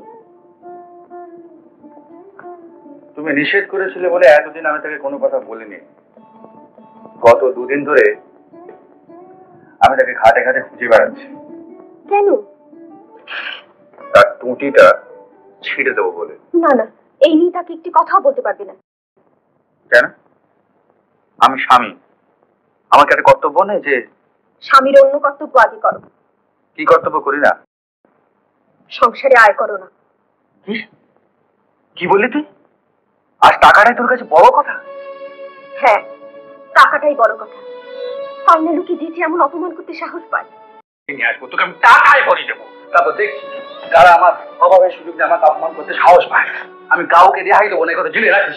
তুমি নিষেধ করেছিলে বলে এতদিন আমি তাকে কোনো কথা বলিনি। গত দুদিন ধরে আমি তাকে ঘাটে ঘাটে খুঁজে বেড়াচ্ছি। কেন? তার টুটিটা ছিঁড়ে দেবো বলে। না না, এই নিয়ে তাকে একটি কথাও বলতে পারবে না। কেন? আমি স্বামী, আমার একটা কর্তব্য নেই যে? স্বামীর অন্য কর্তব্য আগে করো। কি কর্তব্য করি না? সংসারে আয় করো না। কি কি বললি তুই? আজ টাকাটাই তোর কাছে বড় কথা? হ্যাঁ, টাকাটাই বড় কথা। পাইনা লুকি দিয়েছি এমন অপমান করতে সাহস পায়। নিয়ে আসবো তোকে, আমি টাকায় ভরিয়ে দেবো। তারপর দেখছি যারা আমার অভাবের সুযোগ দিয়ে আমাকে অপমান করতে সাহস পায়, আমি কাউকে রেহাই দেবো না, কথা জেনে রাখিস।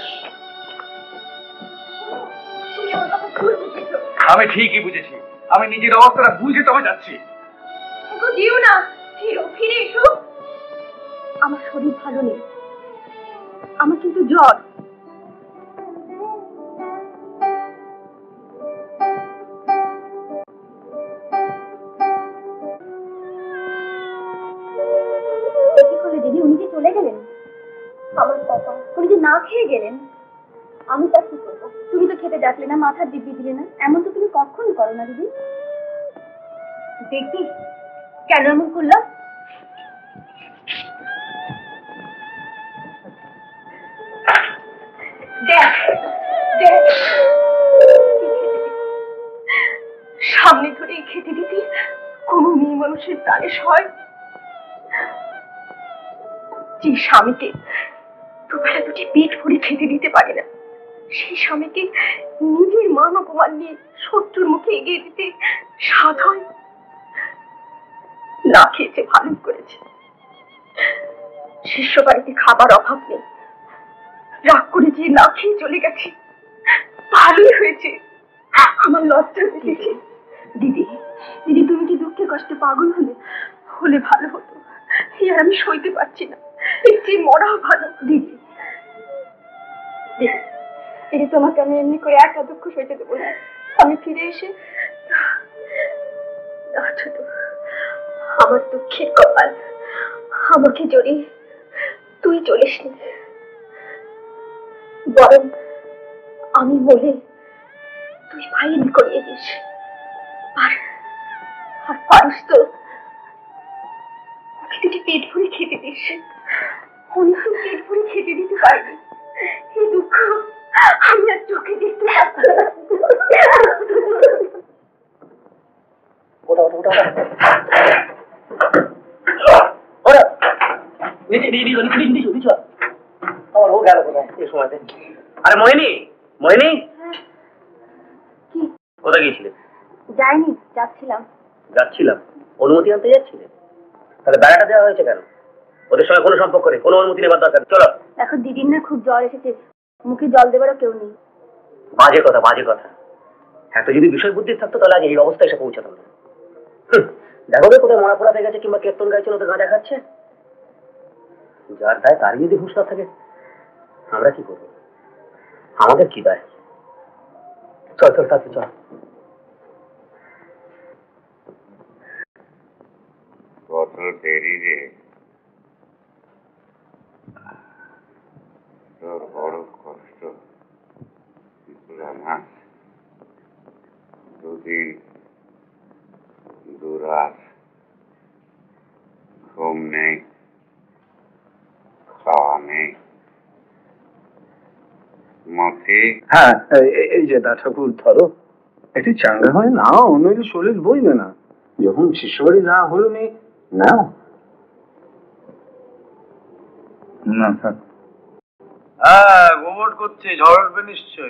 আমি ঠিকই বুঝেছি, আমি নিজের অবস্থাটা বুঝে তবে যাচ্ছি। দিও না, ফিরো, ফিরে এসো। আমার শরীর ভালো নেই, আমার কিন্তু জ্বর। না খেয়ে গেলেন। আমি তা কি করবো? তুমি তো খেতে ডাকলে না, মাথার দিব্যি দিলে না, এমন তো তুমি কখনো করো না দিদি। দেখবি কেন এমন করলাম? সামনে ধরে খেতে দিতে কোনো মেয়ে মানুষের প্রাণে হয়? যে স্বামীকে দুবেলা দুটি পেট ভরে খেতে দিতে পারে না, সেই স্বামীকে নিজের মান অপমান নিয়ে শত্রুর মুখে এগিয়ে দিতে সাধ হয়? না খেয়েছে ভালো করেছে, শিষ্য বাড়িতে খাবার অভাব নেই, রাগ করে যে না খেয়ে চলে গেছে, ভালোই হয়েছে। আমার লজ্জা পেয়েছে। দিদি দিদি তুমি কি দুঃখে কষ্টে পাগল হলে হলে ভালো হতো, আর আমি সইতে পারছি না, এর চেয়ে মরাও ভালো। দিদি দিদি তোমাকে আমি এমনি করে একা দুঃখ সইতে দেবো না। আমি ফিরে এসে আমার দুঃখের কপাল আমাকে জড়িয়ে তুই চলিস নি, বরং আমি বলে তুই ফাইন করিয়ে দিস। আর আর পারিস তো ওকে দুটি পেট ভরে খেতে দিস। অনেক তো পেট ভরে খেতে দিতে পারিনি, এই দুঃখ আমি আর চোখে দেখতে পাচ্ছি না। ওটা ওটা ওটা ওটা নিচে দিয়ে দিও, নিচে দিয়ে দিও। আমার ও গেল কোথায় এই সময়তে? আরে মোহিনী, মোহিনী কি কোথায় গিয়েছিলে? যাইনি, যাচ্ছিলাম। যাচ্ছিলাম? অনুমতি আনতে যাচ্ছিলে? তাহলে বেড়াটা দেওয়া হয়েছে কেন? ওদের সঙ্গে কোনো সম্পর্ক নেই, কোনো অনুমতি নেবার দরকার। চলো। এখন দিদির না খুব জ্বর এসেছে, মুখে জল দেবারও কেউ নেই। বাজে কথা, বাজে কথা। এত যদি বিষয় বুদ্ধি থাকতো তাহলে আজ এই অবস্থায় এসে পৌঁছাতাম না। দেখো গে কোথায় মরা পড়া হয়ে গেছে, কিংবা কীর্তন গাইছিল তো গাঁজা খাচ্ছে। যার দায় তারই যদি হুঁশ না থাকে, আমরা কি করবো? আমাদের কি দায়? চল চল তাতে চল। কত দেরি রে, তোর বড় কষ্ট। দুদিন দুরাত ঘুম নেই, খাওয়া নেই। মতি, হ্যাঁ এই যে দা ঠাকুর ধরো, একটু চাঙ্গা হয় না, নইলে শরীর বইবে না। যখন শিষ্যবাড়ি যা হলো নি না না স্যার। হ্যাঁ গোবর করছে, ঝড় উঠবে নিশ্চয়ই।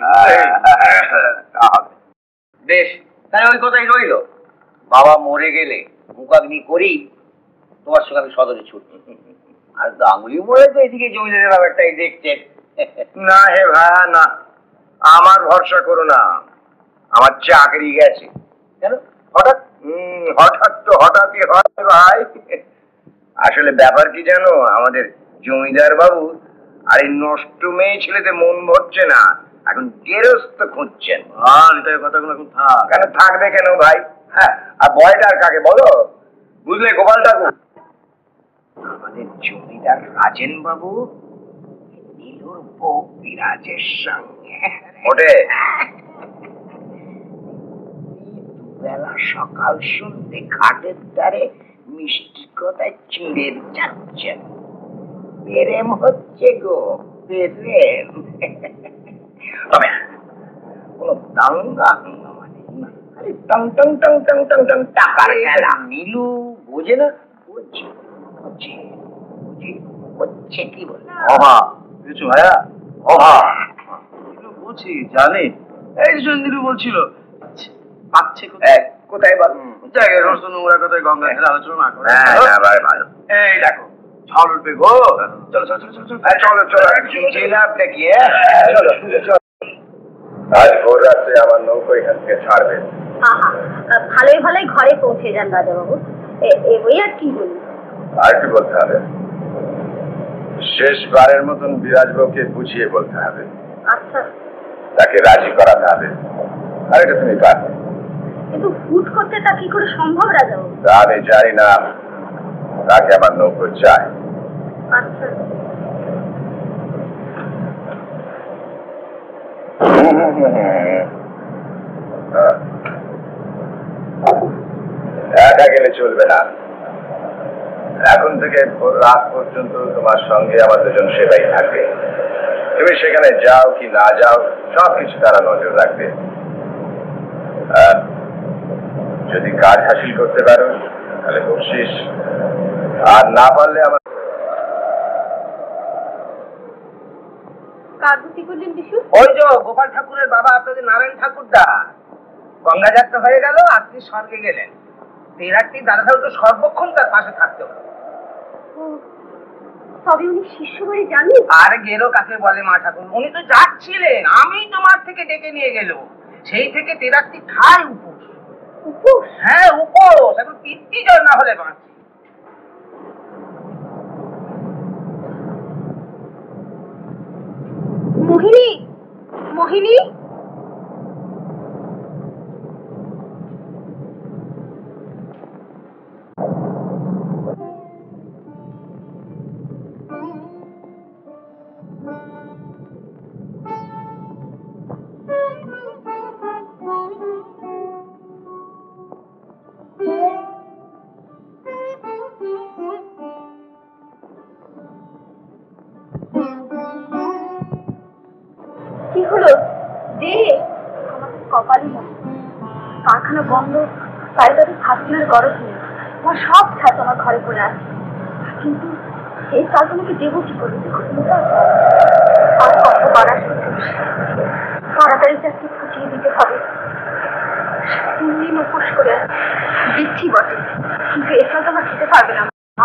বেশ, তাহলে ওই কথাই রইল। বাবা মরে গেলে মুখাগ্নি করি, তোমার সঙ্গে আমি সদরে ছুটছি। আর গাঙ্গুলি মরে তো এদিকে জমিদারের ব্যাপারটাই দেখছেন। না হে ভাই না, আমার ভরসা করো না, আমার চাকরি গেছে। কেন হঠাৎ? হঠাৎ তো হঠাৎই হয় ভাই। আসলে ব্যাপার কি জানো, আমাদের জমিদার বাবু আর এই নষ্ট মেয়ে ছেলেতে মন ভরছে না, এখন গেরস্ত খুঁজছেন। কথাগুলো এখন থাক। কেন থাকবে কেন ভাই? হ্যাঁ, আর ভয়টা আর কাকে বলো, বুঝলে গোপাল ঠাকুর? আমাদের জমিদার রাজেন বাবু নীলুর বউ বিরাজের সঙ্গে ওঠে দুবেলা সকাল সন্ধ্যে খাটের ধারে মিষ্টি কথায় চিড়ে যাচ্ছেন। প্রেম হচ্ছে গো, প্রেম। তবে কোন দাঙ্গা হাঙ্গামা নেই, খালি টং টং টং টং টং টং টাকার খেলা। নীলু বোঝে না? বুঝছে বুঝছে বুঝে হচ্ছে কি বলে অভা বুঝছো ভাইয়া, অভা নীলু বুঝি জানে। এই যে নীলু বলছিল পাচ্ছে কোথায় বল জায়গায় রোজ নোংরা কথায় গঙ্গা ঢেলে আলোচনা না করে। হ্যাঁ ভাই ভালো। এই দেখো ঝড় উঠবে গো, চলো চলো চলো চলো চলো চলো চিনা আপনি কি? চলো চলো। আজ ভোর রাত্রে আমার নৌকো এখান থেকে ছাড়বে। ভালোই ভালোই ঘরে পৌঁছে যান রাজাবাবু, এই আর কি বলি। আর কি বলতে হবে? শেষবারের মতন বিরাজ বউকে বুঝিয়ে বলতে হবে। আচ্ছা, তাকে রাজি করাতে হবে। আর এটা তুমি পারবে। কিন্তু হুট করতে তা কি করে সম্ভব রাজাবাবু? তা আমি জানি না, তাকে আমার নৌকো চাই। আচ্ছা একা গেলে চলবে না। এখন থেকে রাত পর্যন্ত তোমার সঙ্গে আমার দুজন সেবাই থাকবে। তুমি সেখানে যাও কি না যাও সবকিছু তারা নজর রাখবে। যদি কাজ হাসিল করতে পারো তাহলে বকশিস, আর না পারলে আমার। ওই যে গোপাল ঠাকুরের বাবা আপনাদের নারায়ণ ঠাকুরদা গঙ্গা যাত্রা হয়ে গেল, আপনি স্বর্গে গেলেন। তেরাটি দাদা ঠাকুর সর্বক্ষণ তার পাশে থাকতে হবে। তবে উনি শিষ্য বাড়ি জাননি। আর গেল কাকে বলে মা ঠাকুর, উনি তো যাচ্ছিলেন, আমি তোমার থেকে ডেকে নিয়ে গেল। সেই থেকে তেরাটি খায় উপোস। উপোস? হ্যাঁ উপোস, এখন পিত্তি জ্বর না হলে বাঁচি। মোহিনী, মোহিনী, কি হলো? দে আমাদের কপালই না, কারখানা বন্ধ, তাই তাদের খাত কেনার গরজ নেই। আমার সব ছাত্র আমার ঘরে পড়ে আছে, কিন্তু এই কাল তোমাকে দেবো কি করে? আর কত বাড়া, তাড়াতাড়ি চাকরি ফুটিয়ে দিতে হবে। তিন দিন উপোস করে দিচ্ছি বটে, কিন্তু এসব তো আমার খেতে পারবে না।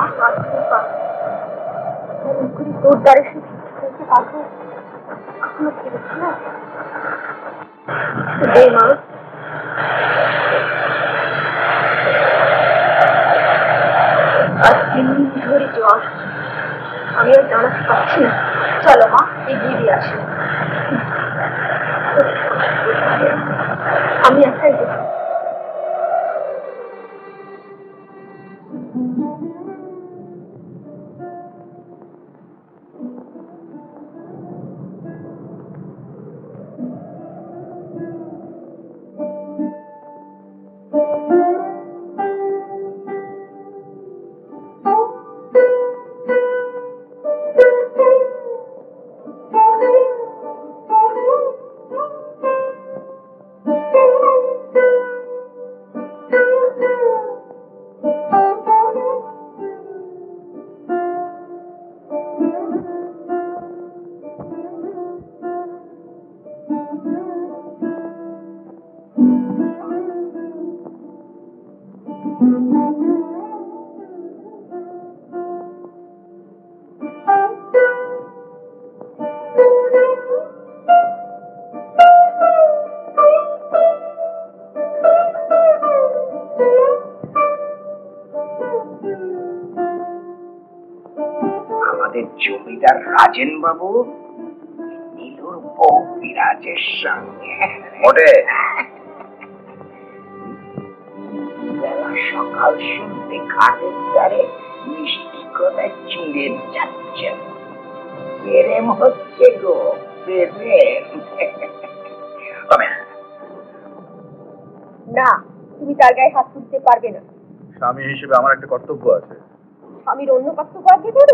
তোর দ্বারে সে খেতে পারবো? এখনো খেয়েছি না। দে মা। আর তিন দিন ধরে জ্বর, আমি আর জানাতে পারছি না। চলো মা, এগিয়ে দিয়ে আসি। আমি একটাই দেখি। জমিদার রাজেন বাবু নীলুর বউ বিরাজের সঙ্গে মোটে বেলা সকাল শুনতে ঘাটের ধারে মিষ্টি করে চিড়ে যাচ্ছেন। প্রেম হচ্ছে গো, প্রেম। না, তুমি তার গায়ে হাত তুলতে পারবে না। স্বামী হিসেবে আমার একটা কর্তব্য আছে। স্বামীর অন্য কর্তব্য আগে করো।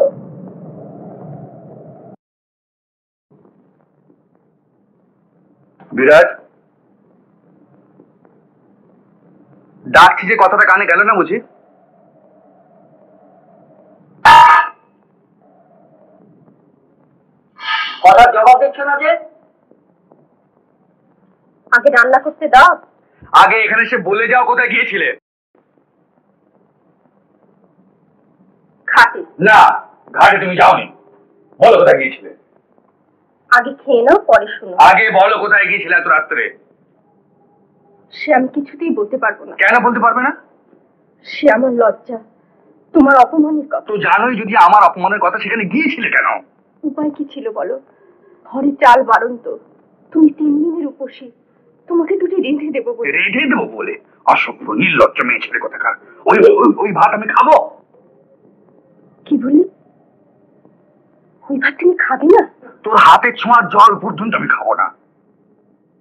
বিরাজ, ডাকছি যে কথাটা কানে গেল না বুঝি? কথার জবাব দিচ্ছ না যে? আগে রান্না করতে দাও। আগে এখানে সে বলে যাও কোথায় গিয়েছিলে। ঘাটে। না, ঘাটে তুমি যাওনি। বলো কোথায় গিয়েছিলে। আগে খেয়ে নাও, পরে শুনো। আগে বলো কোথায় গিয়েছিলে এত রাত্রে। সে আমি কিছুতেই বলতে পারবো না। কেন বলতে পারবে না? সে আমার লজ্জা, তোমার অপমানের কথা। তো জানোই যদি আমার অপমানের কথা, সেখানে গিয়েছিলে কেন? উপায় কি ছিল বলো? ঘরে চাল বারন্ত, তুমি তিন দিনের উপসী, তোমাকে দুটি রেঁধে দেবো বলে। রেঁধে দেবো বলে? অসভ্য নির্লজ্জ মেয়ে ছেলে কোথাকার। ওই ওই ভাত আমি খাবো? কি বললি? ওই ভাত তুমি খাবে না? তোর হাতে ছোঁয়ার জল পর্যন্ত আমি খাবো না।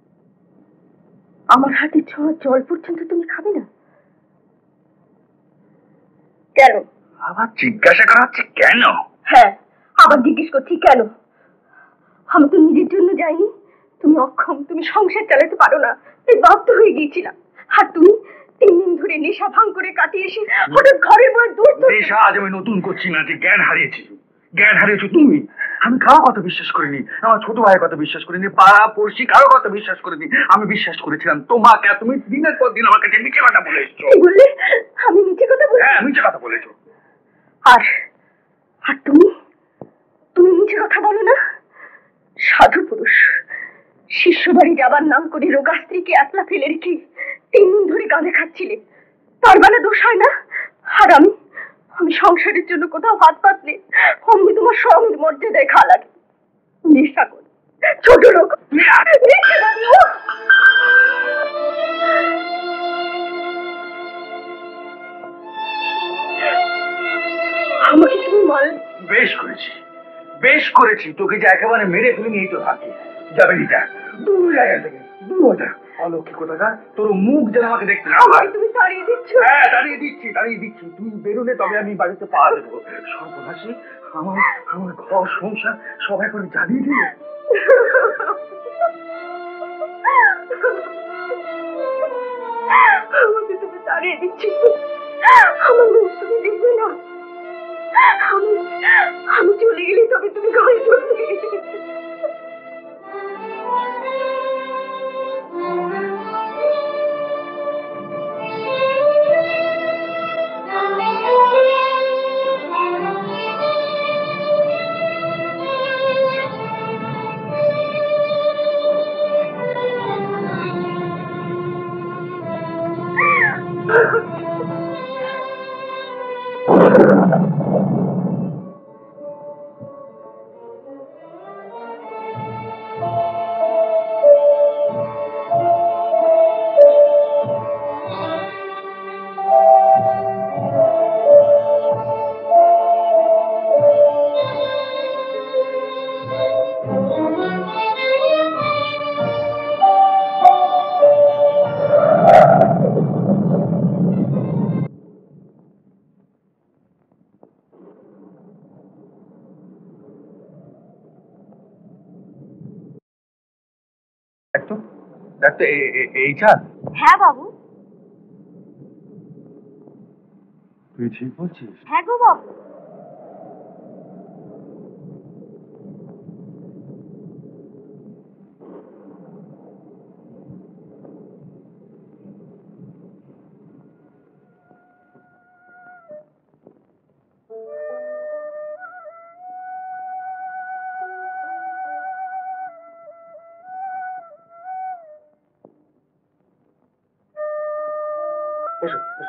আমার হাতে ছোঁয়া জল পর্যন্ত তুমি খাবে না? কেন? আবার জিজ্ঞাসা করা হচ্ছে কেন? হ্যাঁ, আবার জিজ্ঞেস করছি কেন? আমি তো নিজের জন্য যাইনি। তুমি অক্ষম, তুমি সংসার চালাতে পারো না, তাই বাধ্য হয়ে গিয়েছিলাম। আর তুমি তিন দিন ধরে নেশা ভাঙ করে কাটিয়ে এসে হঠাৎ ঘরের বয় দূর। নেশা আজ আমি নতুন করছি না যে জ্ঞান হারিয়েছি। জ্ঞান হারিয়েছো তুমি। আমি কারো কথা বিশ্বাস করিনি, আমার ছোট ভাইয়ের কথা বিশ্বাস করিনি, পাড়া পড়শি কারো কথা বিশ্বাস করিনি। আমি বিশ্বাস করেছিলাম তোমাকে। তুমি দিনের পর দিন আমার কাছে মিথ্যে কথা বলে এসছো। বললে আমি মিথ্যে কথা বলি? হ্যাঁ, মিথ্যে কথা বলেছো। আর আর তুমি তুমি মিথ্যে কথা বলো না? সাধু পুরুষ শিষ্য বাড়ি যাবার নাম করে রোগা স্ত্রীকে একলা ফেলে রেখে তিন দিন ধরে গাঁজা খাচ্ছিলে, তার বেলা দোষ হয় না? আর আমি আমি সংসারের জন্য কোথাও হাত পাতলে অমনি তোমার স্বামীর মর্যাদায় খা লাগে। নেশা করে ছোট লোক। আমাকে তুমি মারলে? বেশ করেছি, বেশ করেছি। তোকে যে একেবারে মেরে ফেলিনি এই তো থাকি। যাবে নিটা দূর জায়গা থেকে, দূর যা। অলক্ষী কোথাকার, তোর মুখ যেন আমাকে দেখতে না হয়। তুমি তাড়িয়ে দিচ্ছ? হ্যাঁ, তাড়িয়ে দিচ্ছি, তাড়িয়ে দিচ্ছি। তুই বেরোলে তবে আমি বাড়িতে পা দেবো। সর্বনাশী, আমার আমার ঘর সংসার সব এখন জ্বালিয়ে দিল। আমাকে তুমি তাড়িয়ে দিচ্ছ, আমার মুখ তুমি দেখবে না। আমি আমি চলে গেলে তবে তুমি ঘরে চলবে। এই চাল? হ্যাঁ বাবু। তুই ঠিক বলছিস? হ্যাঁ গো বাবু। এসো এসো।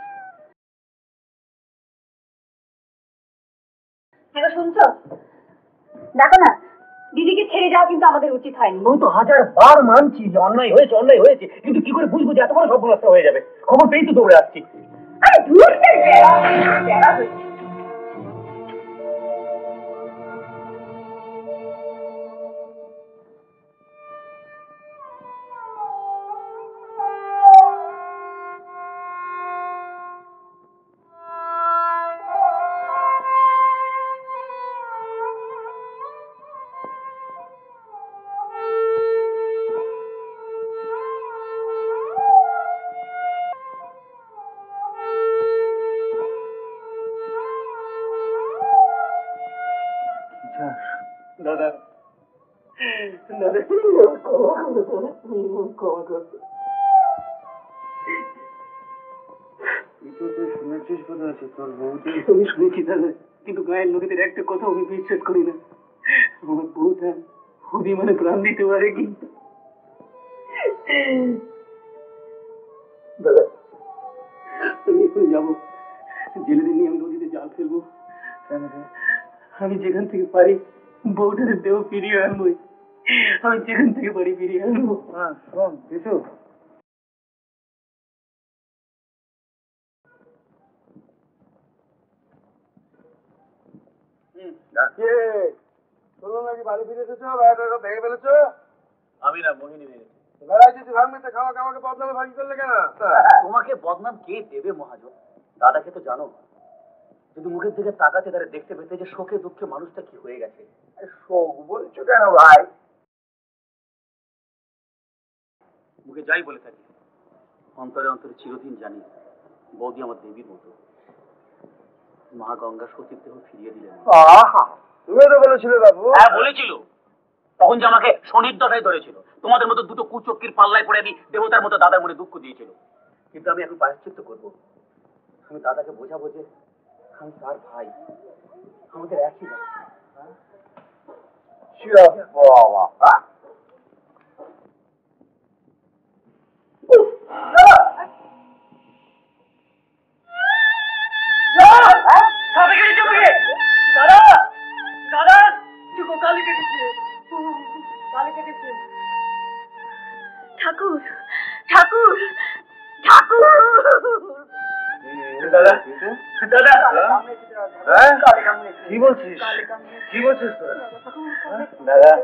হ্যাঁ শুনছো? দেখো না, দিদিকে ছেড়ে যাওয়া কিন্তু আমাদের উচিত হয়নি। আমি তো হাজার বার মানছি যে অন্যায় হয়েছে, অন্যায় হয়েছে, কিন্তু কি করে বুঝবো যে এত বড় সর্বনাশ হয়ে যাবে? খবর পেয়েই তো দৌড়ে আসছি। আরে ধুর, বেড়া বেড়া হয়েছে। দাদা দাদা শুনেছিস কোথায় আছে তোর বউটি? আমি শুনেছি দাদা, কিন্তু গায়ের লোকেদের একটা কথা আমি বিশ্বাস করি না। আমার বউটা অভিমানে প্রাণ দিতে পারে, কিন্তু দাদা আমি এখন যাবো, জেলেদের নিয়ে আমি নদীতে জাল ফেলবো। আমি যেখান থেকে পারি বউটার দেহ ফিরিয়ে আনবোই। আমি যেখান থেকে পারি ফিরিয়ে আনবো। হ্যাঁ শোন কিছু শোনো নাকি বাড়ি ফিরে এসেছো, বেড়াটা ভেঙে ফেলেছো? আমি না, মোহিনী ভেঙেছে। তোমাকে বদনাম কে দেবে মহাজন? দাদাকে তো জানো, যদি মুখের দিকে তাকাতে তারা দেখতে পেতে যে শোকে দুঃখে মানুষটা কি হয়ে গেছে। শোক বলছো কেন ভাই? মুখে যাই বলে থাকি, অন্তরে অন্তরে চিরদিন জানি বৌদি আমার দেবীর মতো। মা গঙ্গা সতীর দেহ ফিরিয়ে দিলেন। তুমি তো বলেছিলে বাবু। হ্যাঁ বলেছিল, তখন যে আমাকে শনির দশায় ধরেছিল, তোমাদের মতো দুটো কুচক্কির পাল্লায় পড়ে আমি দেবতার মতো দাদার মনে দুঃখ দিয়েছিল। কিন্তু আমি এখন প্রায়শ্চিত্ত করবো, আমি দাদাকে বোঝাবো যে আমি তার ভাই, আমাদের একই বাবা। ঠাকুর ঠাকুর ঠাকুর দাদা দাদা কি বলছিস? কি বলছিস দাদা?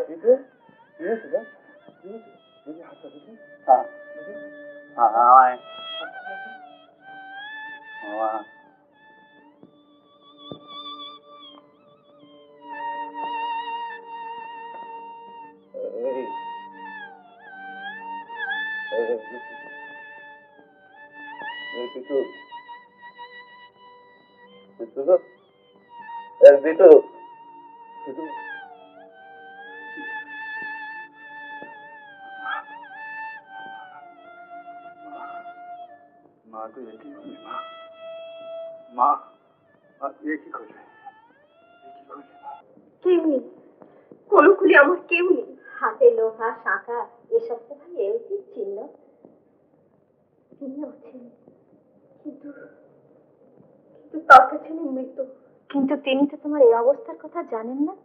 মা তুই একই করলি মা? মা একই করলি? কেউ নেই, কোনো কুলি আমার কেউ নেই। হাতে লোহা শাঁখা এসব তো ভাই এও ঠিক চিহ্ন। তিনি আছেন, কিন্তু কিন্তু তার কাছে মৃত। কিন্তু তিনি তো তোমার এই অবস্থার কথা জানেন না।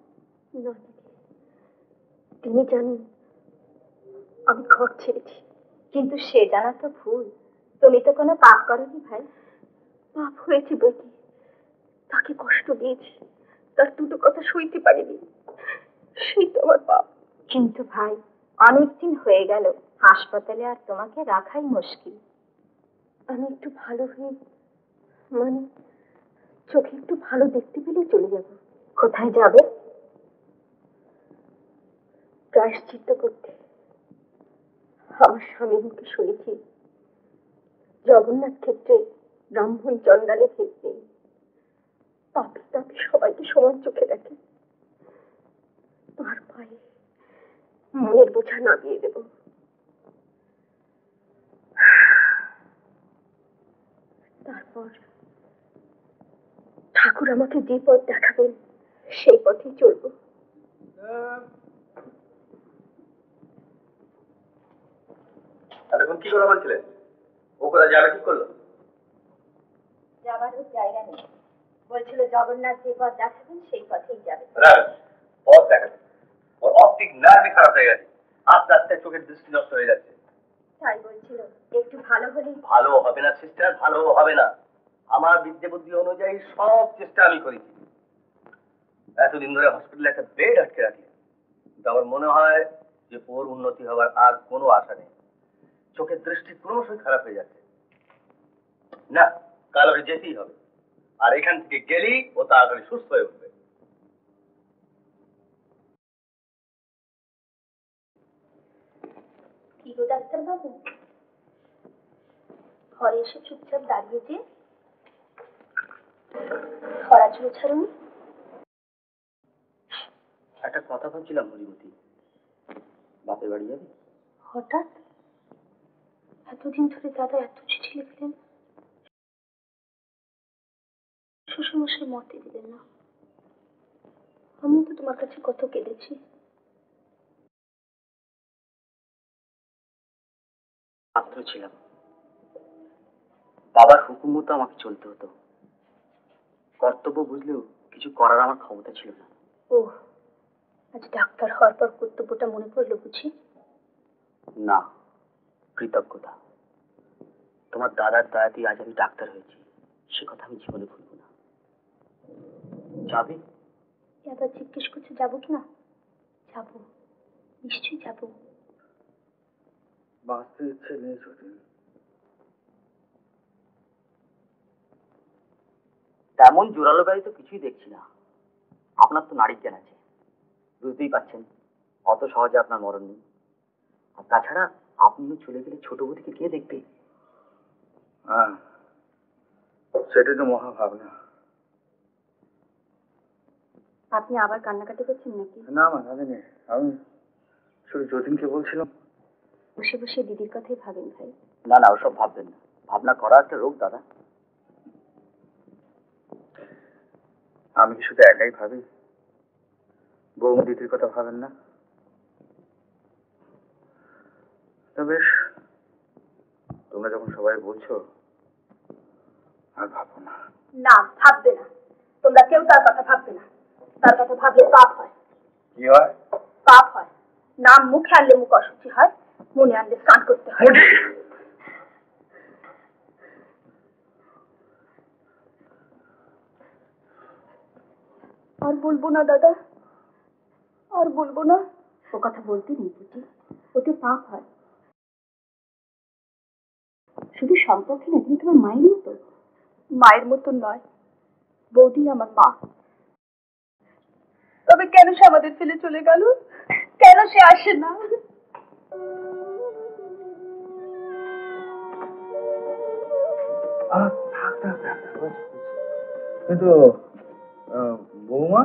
তিনি জানেন আমি ঘর ছেড়েছি, কিন্তু সে জানা তো ভুল। তুমি তো কোনো পাপ করনি ভাই। পাপ হয়েছে বেটি, তাকে কষ্ট দিয়েছি, তার দুটো কথা সইতে পারিনি, সেই তো আমার পাপ। কিন্তু ভাই অনেকদিন হয়ে গেল, হাসপাতালে আর তোমাকে রাখাই মুশকিল। আমি একটু ভালো হয়ে, মানে চোখে একটু ভালো দেখতে পেলেই চলে যাব। কোথায় যাবে? প্রায়শ্চিত্ত করতে। আমার স্বামীর মুখে শুনেছি জগন্নাথ ক্ষেত্রে ব্রাহ্মণ চন্ডালে ভেদ নেই, পাপি তাপি সবাইকে সমান চোখে দেখে। তার পায়ে মনের বোঝা নামিয়ে দেব। তারপর ঠাকুর আমাকে যে পথ দেখাবেন সেই পথেই চলবো। এতক্ষণ কি করে বলছিলেন? ও কোথায় যাবে ঠিক করলো? যাবার ওর জায়গা নেই, বলছিল জগন্নাথ যে পথ দেখাবেন সেই পথেই যাবে। পথ দেখাবে? ওর অপটিক নার্ভই খারাপ হয়ে গেছে, আস্তে আস্তে চোখের দৃষ্টি নষ্ট হয়ে যাচ্ছে। তাই বলছিল একটু ভালো হলে। ভালো হবে না সিস্টার, ভালো হবে না। আমার বিদ্যে বুদ্ধি অনুযায়ী সব চেষ্টা আমি করেছি। এতদিন ধরে হসপিটালে একটা বেড আটকে রাখি, কিন্তু আমার মনে হয় যে ওর উন্নতি হওয়ার আর কোনো আশা নেই। চোখের দৃষ্টি ক্রমশই খারাপ হয়ে যাচ্ছে। না, কাল ওকে যেতেই হবে, আর এখান থেকে গেলেই ও তাড়াতাড়ি সুস্থ হয়ে উঠবে। কি গো ডাক্তার বাবু, ঘরে এসে চুপচাপ দাঁড়িয়েছে, ছড়াছড়ি ছাড়ুন। একটা কথা ভাবছিলাম হরিমতি, বাপের বাড়ি যাবি? হঠাৎ? এতদিন ধরে দাদা এত চিঠি লিখলেন, শ্বশুরমশাই মতে দিলেন না। আমি তো তোমার কাছে কত কেঁদেছি। পাত্র ছিলাম, বাবার হুকুম মতো আমাকে চলতে হতো। কর্তব্য বুঝলেও কিছু করার আমার ক্ষমতা ছিল না। ও, আজ ডাক্তার হওয়ার পর কর্তব্যটা মনে পড়লো বুঝি? না, কৃতজ্ঞতা। তোমার দাদার দয়াতেই আজ আমি ডাক্তার হয়েছি, সে কথা আমি জীবনে ভুলব না। যাবে? এবার জিজ্ঞেস করছে যাবো কিনা? যাবো, নিশ্চয়ই যাবো। বাঁচতে ইচ্ছে নেই যতীন। তেমন জোরালো ব্যাধি তো কিছুই দেখছি না। আপনার তো নারী জ্ঞান আছে, বুঝতেই পারছেন অত সহজে আপনার মরণ নেই। আর তাছাড়া আপনিও চলে গেলে ছোট বৌদিকে কে দেখবে? হ্যাঁ, সেটাই তো মহা ভাবনা। আপনি আবার কান্নাকাটি করছেন নাকি? না মা, কাঁদিনি। আমি শুধু যতীনকে বলছিলাম। বসে বসে দিদির কথাই ভাবেন ভাই। না না, ওসব ভাববেন না। ভাবনা করা একটা রোগ দাদা। আমি কি শুধু একাই ভাবি? বৌমা দিদির কথা ভাবেন না? তা বেশ, তোমরা যখন সবাই বলছো আর ভাবো না। না, ভাববে না। তোমরা কেউ তার কথা ভাববে না। তার কথা ভাবলে পাপ হয়। কি হয়? পাপ হয়। নাম মুখে আনলে মুখ অশুচি হয়, মনে আনলে স্নান করতে হয়। আর বলবো না দাদা, আর বলবো না। ও কথা বলতে নেই পুটি, ওতে পাপ হয়। শুধু সম্পর্কে না, কিন্তু তোমার মায়ের মতো। মায়ের মতো নয়, বৌদি আমার মা। তবে কেন সে আমাদের ফেলে চলে গেল? কেন সে আসে না? কিন্তু বৌমা,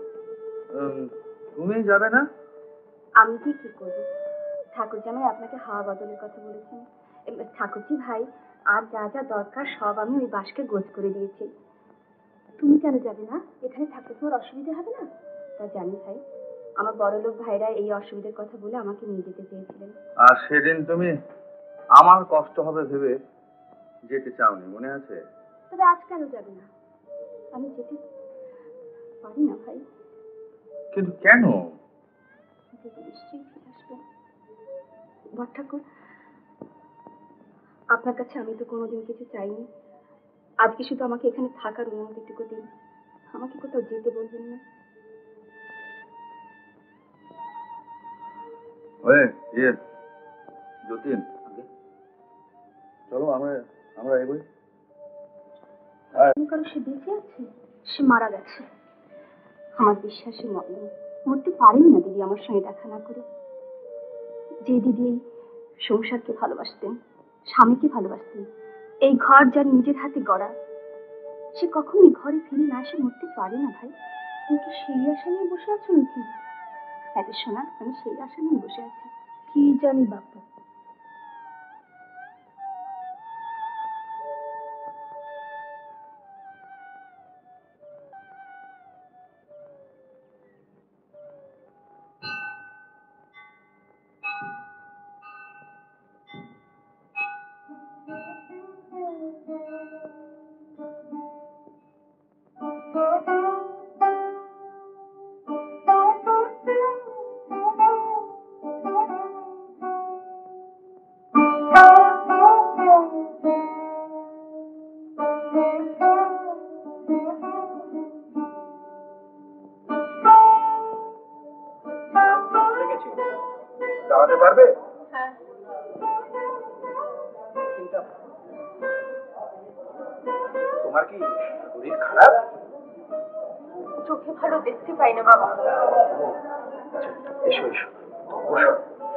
তুমি যাবে না? আমি কি কি করবো? ঠাকুর জামাই আপনাকে হাওয়া বদলের কথা বলেছেন। ঠাকুরজি ভাই, আর যা যা দরকার সব আমি ওই বাসকে গোছ করে দিয়েছি। তুমি কেন যাবে না? এখানে থাকতে তোমার অসুবিধা হবে না? তা জানি ভাই, আমার বড় লোক ভাইরা এই অসুবিধার কথা বলে আমাকে নিয়ে যেতে চেয়েছিলেন। আর সেদিন তুমি আমার কষ্ট হবে ভেবে যেতে চাওনি, মনে আছে? তবে আজ কেন যাবে না? আমি যেতে পারি না ভাই। কিন্তু কেন? নিশ্চয়ই ফিরে আসবো বড় ঠাকুর। আপনার কাছে আমি তো কোনোদিন কিছু চাইনি। আজকে শুধু আমাকে এখানে থাকার অনুমতিটুকু দিন। আমাকে কোথাও যেতে বলবেন না। ওই ইয়ে যতীন, চলো আমরা আমরা এগোই। কারো সে বেঁচে আছে, সে মারা গেছে। আমার বিশ্বাসে মরতে পারেন না দিদি আমার সঙ্গে দেখা না করে। যে দিদি এই সংসারকে ভালোবাসতেন, স্বামীকে ভালোবাসতেন, এই ঘর যার নিজের হাতে গড়া, সে কখনোই ঘরে ফিরে না এসে মরতে পারে না ভাই। তুমি কি সেই আশা নিয়ে বসে আছো নাকি? হ্যাঁ শোনা, আমি সেই আশা নিয়ে বসে আছি। কি জানি বাপু। দাঁড়াতে পারবে? হ্যাঁ। তোমার কি শরীর খারাপ? চোখে ভালো দেখতে পাই না বাবা। এসো এসো, বসো।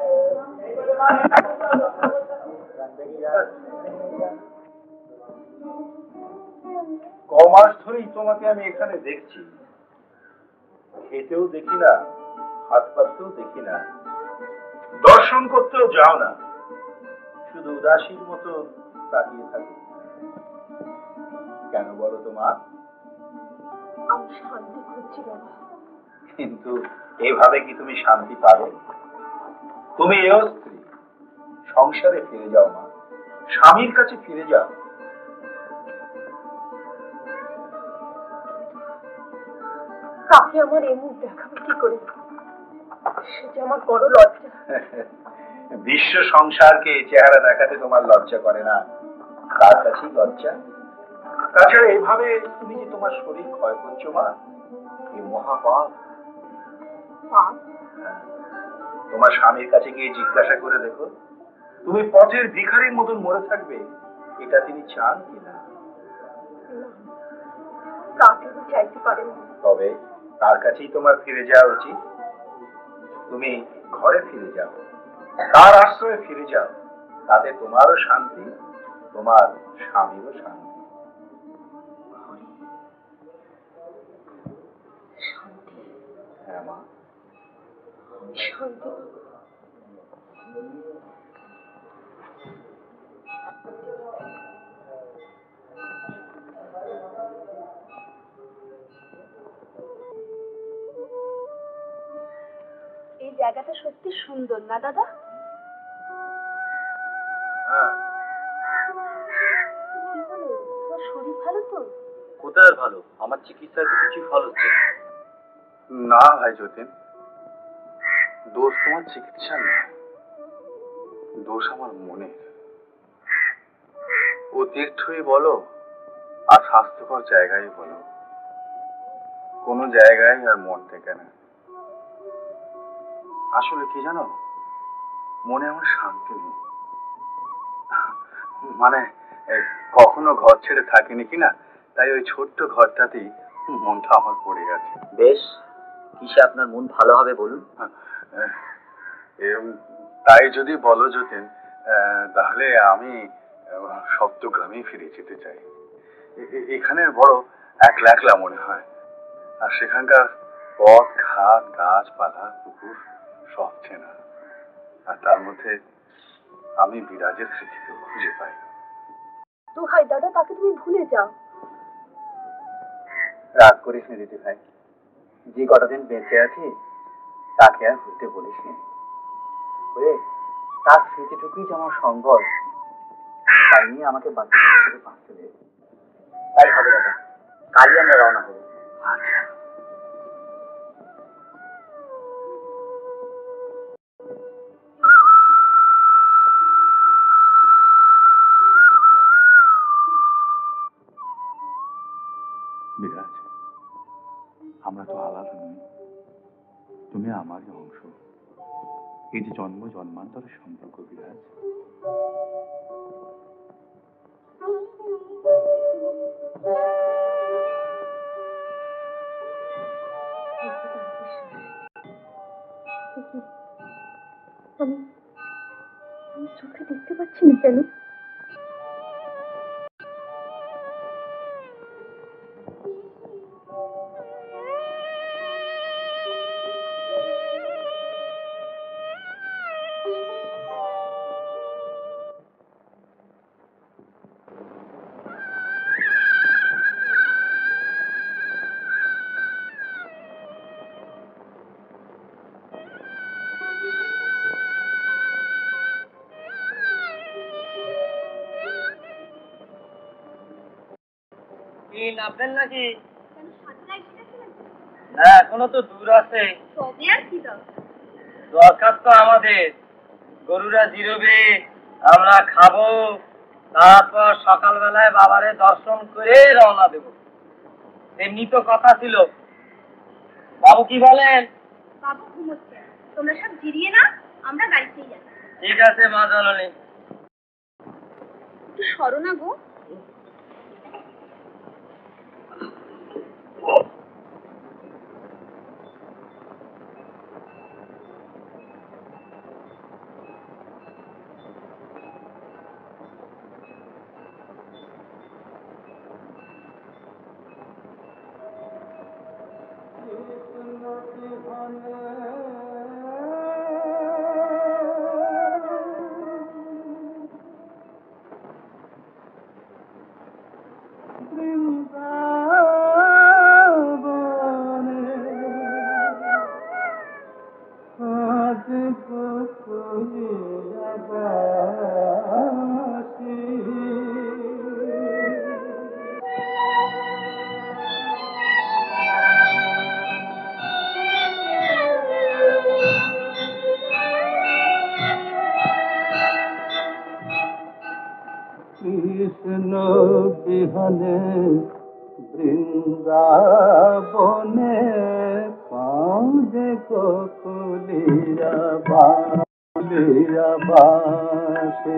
ক মাস ধরেই তোমাকে আমি এখানে দেখছি। খেতেও দেখি না, হাত পাততেও দেখি না, দর্শন করতেও যাও না, শুধু উদাসীর মতো তাকিয়ে থাকো। কেন বলো তো মা? আমি শান্তি খুঁজছি বাবা। কিন্তু এভাবে কি তুমি শান্তি পাবে? তুমি এও স্ত্রী, সংসারে ফিরে যাও মা, স্বামীর কাছে ফিরে যাও। কাকে আমার এই মুখ দেখাবো কি করে? সে যে আমার বড় লজ্জা। বিশ্ব সংসারকে চেহারা দেখাতে তোমার লজ্জা করে না, তার কাছেই লজ্জা। তাছাড়া এইভাবে তুমি যে তোমার শরীর ক্ষয় করছো মা, এই মহাপাপ। পাপ? তোমার স্বামীর কাছে গিয়ে জিজ্ঞাসা করে দেখো, তুমি পথের ভিখারির মতন মরে থাকবে এটা তিনি চান কিনা? চাইতে পারেন, তবে তার কাছেই তোমার ফিরে যাওয়া উচিত। তুমি ঘরে ফিরে যাও, তার আশ্রয়ে ফিরে যাও, তাতে তোমারও শান্তি, তোমার স্বামীরও শান্তি। হ্যাঁ মা, শান্তি। এই জায়গাটা সত্যি সুন্দর না দাদা? হ্যাঁ। কি হলো, তোমার শরীর ভালো তো? কোথায় ভালো? আমার চিকিৎসায় তো কিছুই ফল হচ্ছে না ভাই যতীন, দোষ তোমার চিকিৎসা নয়, দোষ আমার মনে। ও তীর্থই বলো আর স্বাস্থ্যকর জায়গায় বলো, কোনো জায়গায় আর মন থেকে না। আসলে কি জানো, মনে আমার শান্তি নেই। মানে কখনো ঘর ছেড়ে থাকিনি কিনা, তাই ওই ছোট্ট ঘরটাতেই মনটা আমার পড়ে গেছে। বেশ, কিসে আপনার মন ভালো হবে বলুন? তাই যদি বলো যতীন, তাহলে আমি সপ্তগ্রামে ফিরে যেতে চাই। এখানে বড় একলা একলা মনে হয়, আর সেখানকার পথ ঘাট গাছপালা পুকুর সব চেনা, আর তার মধ্যে আমি বিরাজের স্মৃতিকেও খুঁজে পাই। দোহাই দাদা, তাকে তুমি ভুলে যাও। রাগ করিস নি দিদি ভাই, যে কটা দিন বেঁচে আছি তাকে আর ভুলতে বলিস নি। তার স্মৃতিটুকুই যে আমার সম্বল, তাই নিয়ে আমাকে বাঁচতে বাঁচতে দে। তাই হবে দাদা, কালই আমরা রওনা হবো। আচ্ছা। বিরাজ, আমরা তো আলাদা নই, তুমি আমারই অংশ। এই যে জন্ম জন্মান্তরের সম্পর্ক বিরাজ। আমি আমি চোখে দেখতে পাচ্ছি না কেন? নামবেন নাকি? না, এখনো তো দূর আছে। দরকার তো আমাদের, গরুরা জিরোবে, আমরা খাবো, তারপর সকালবেলায় বাবারে দর্শন করে রওনা দেব। এমনি তো কথা ছিল। বাবু কি বলেন? বাবু ঘুমোচ্ছে, তোমরা সব জিরিয়ে না, আমরা গাড়িতেই যাই। ঠিক আছে মা জননী। একটু সরো না গো। কৃষ্ণ বিহনে বৃন্দাবনে কাঁদে কোকিলা বালি। খুলিয়া বাসে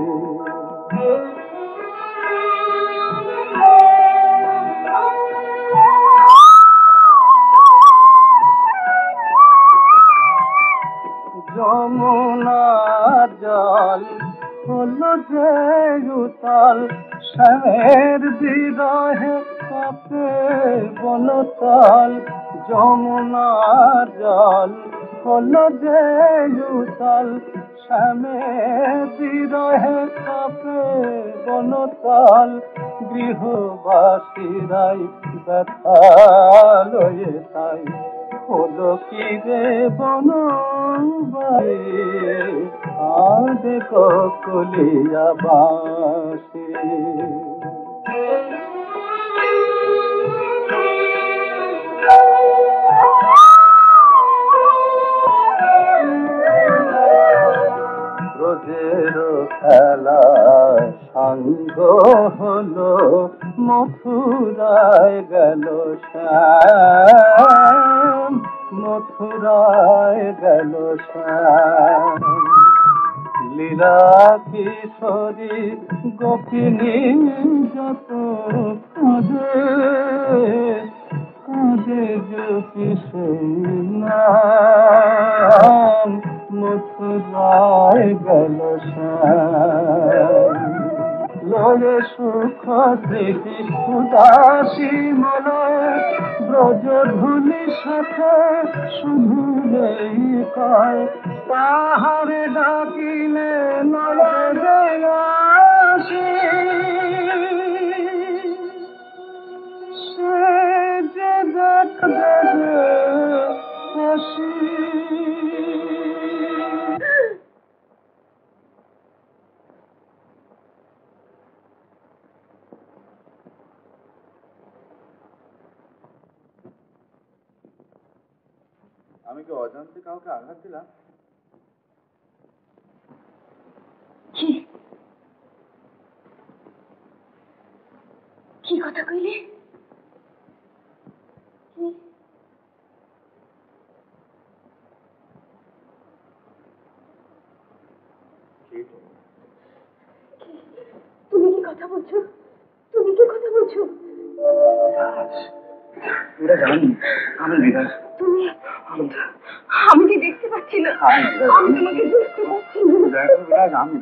যমুনা জল হলো যে উতাল শ্যামের বিরহে কাঁপে বনতল যমুনা জল হলো যে উতাল শ্যামের বিরহে কাঁপে বনতল গৃহবাসীরাই ব্যথা লয়ে তাই হলো কি রে বনবাই আদে কলিয়া বাসে ব্রজের খেলা সাঙ্গ হলো মথুরায় গেল শ্যাম মথুরায় গেল শ্যাম লীলা কিশোরী গোপিনী যত কাঁদে কাঁদে জ্যোতি নাম মথুরায় গেল শ্যাম লয়ে সুখ স্মৃতি উদাসী মনে ব্রজ ধুলি সাথে শুধু এই কয় পাহাড়ে ডাকিলে নলে আসি সে যে দেখ দেবে আসি আমি কি অজান্তে কাউকে আঘাত দিলাম? কি কি কথা কইলে? তুমি কি কথা বলছো? তুমি কি কথা বলছো? তোরা জানি আমি বিরাজ। তুমি আমি কি দেখতে পাচ্ছি না? আমি তোমাকে দেখতে পাচ্ছি না। দেখো বিরাজ, আমি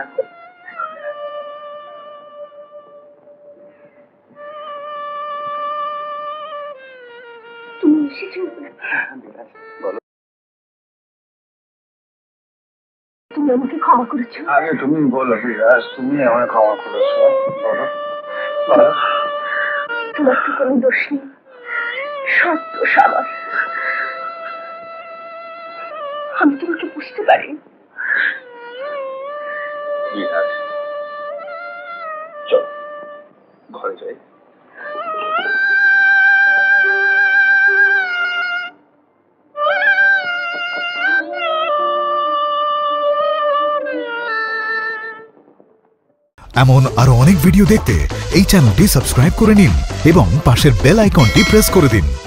তুমি এসেছো? বিরাজ বলো। তুমি আমাকে ক্ষমা করেছো? আগে তুমি বলো বিরাজ, তুমি আমাকে ক্ষমা করেছো। বলো বলো। তোমার তো কোনো দোষ নেই, সত্য সাবার। আমি তোমাকে বুঝতে পারি। বিরাজ চল ঘরে যাই। এমন আরো অনেক ভিডিও দেখতে এই চ্যানেলটি সাবস্ক্রাইব করে নিন এবং পাশের বেল আইকনটি প্রেস করে দিন।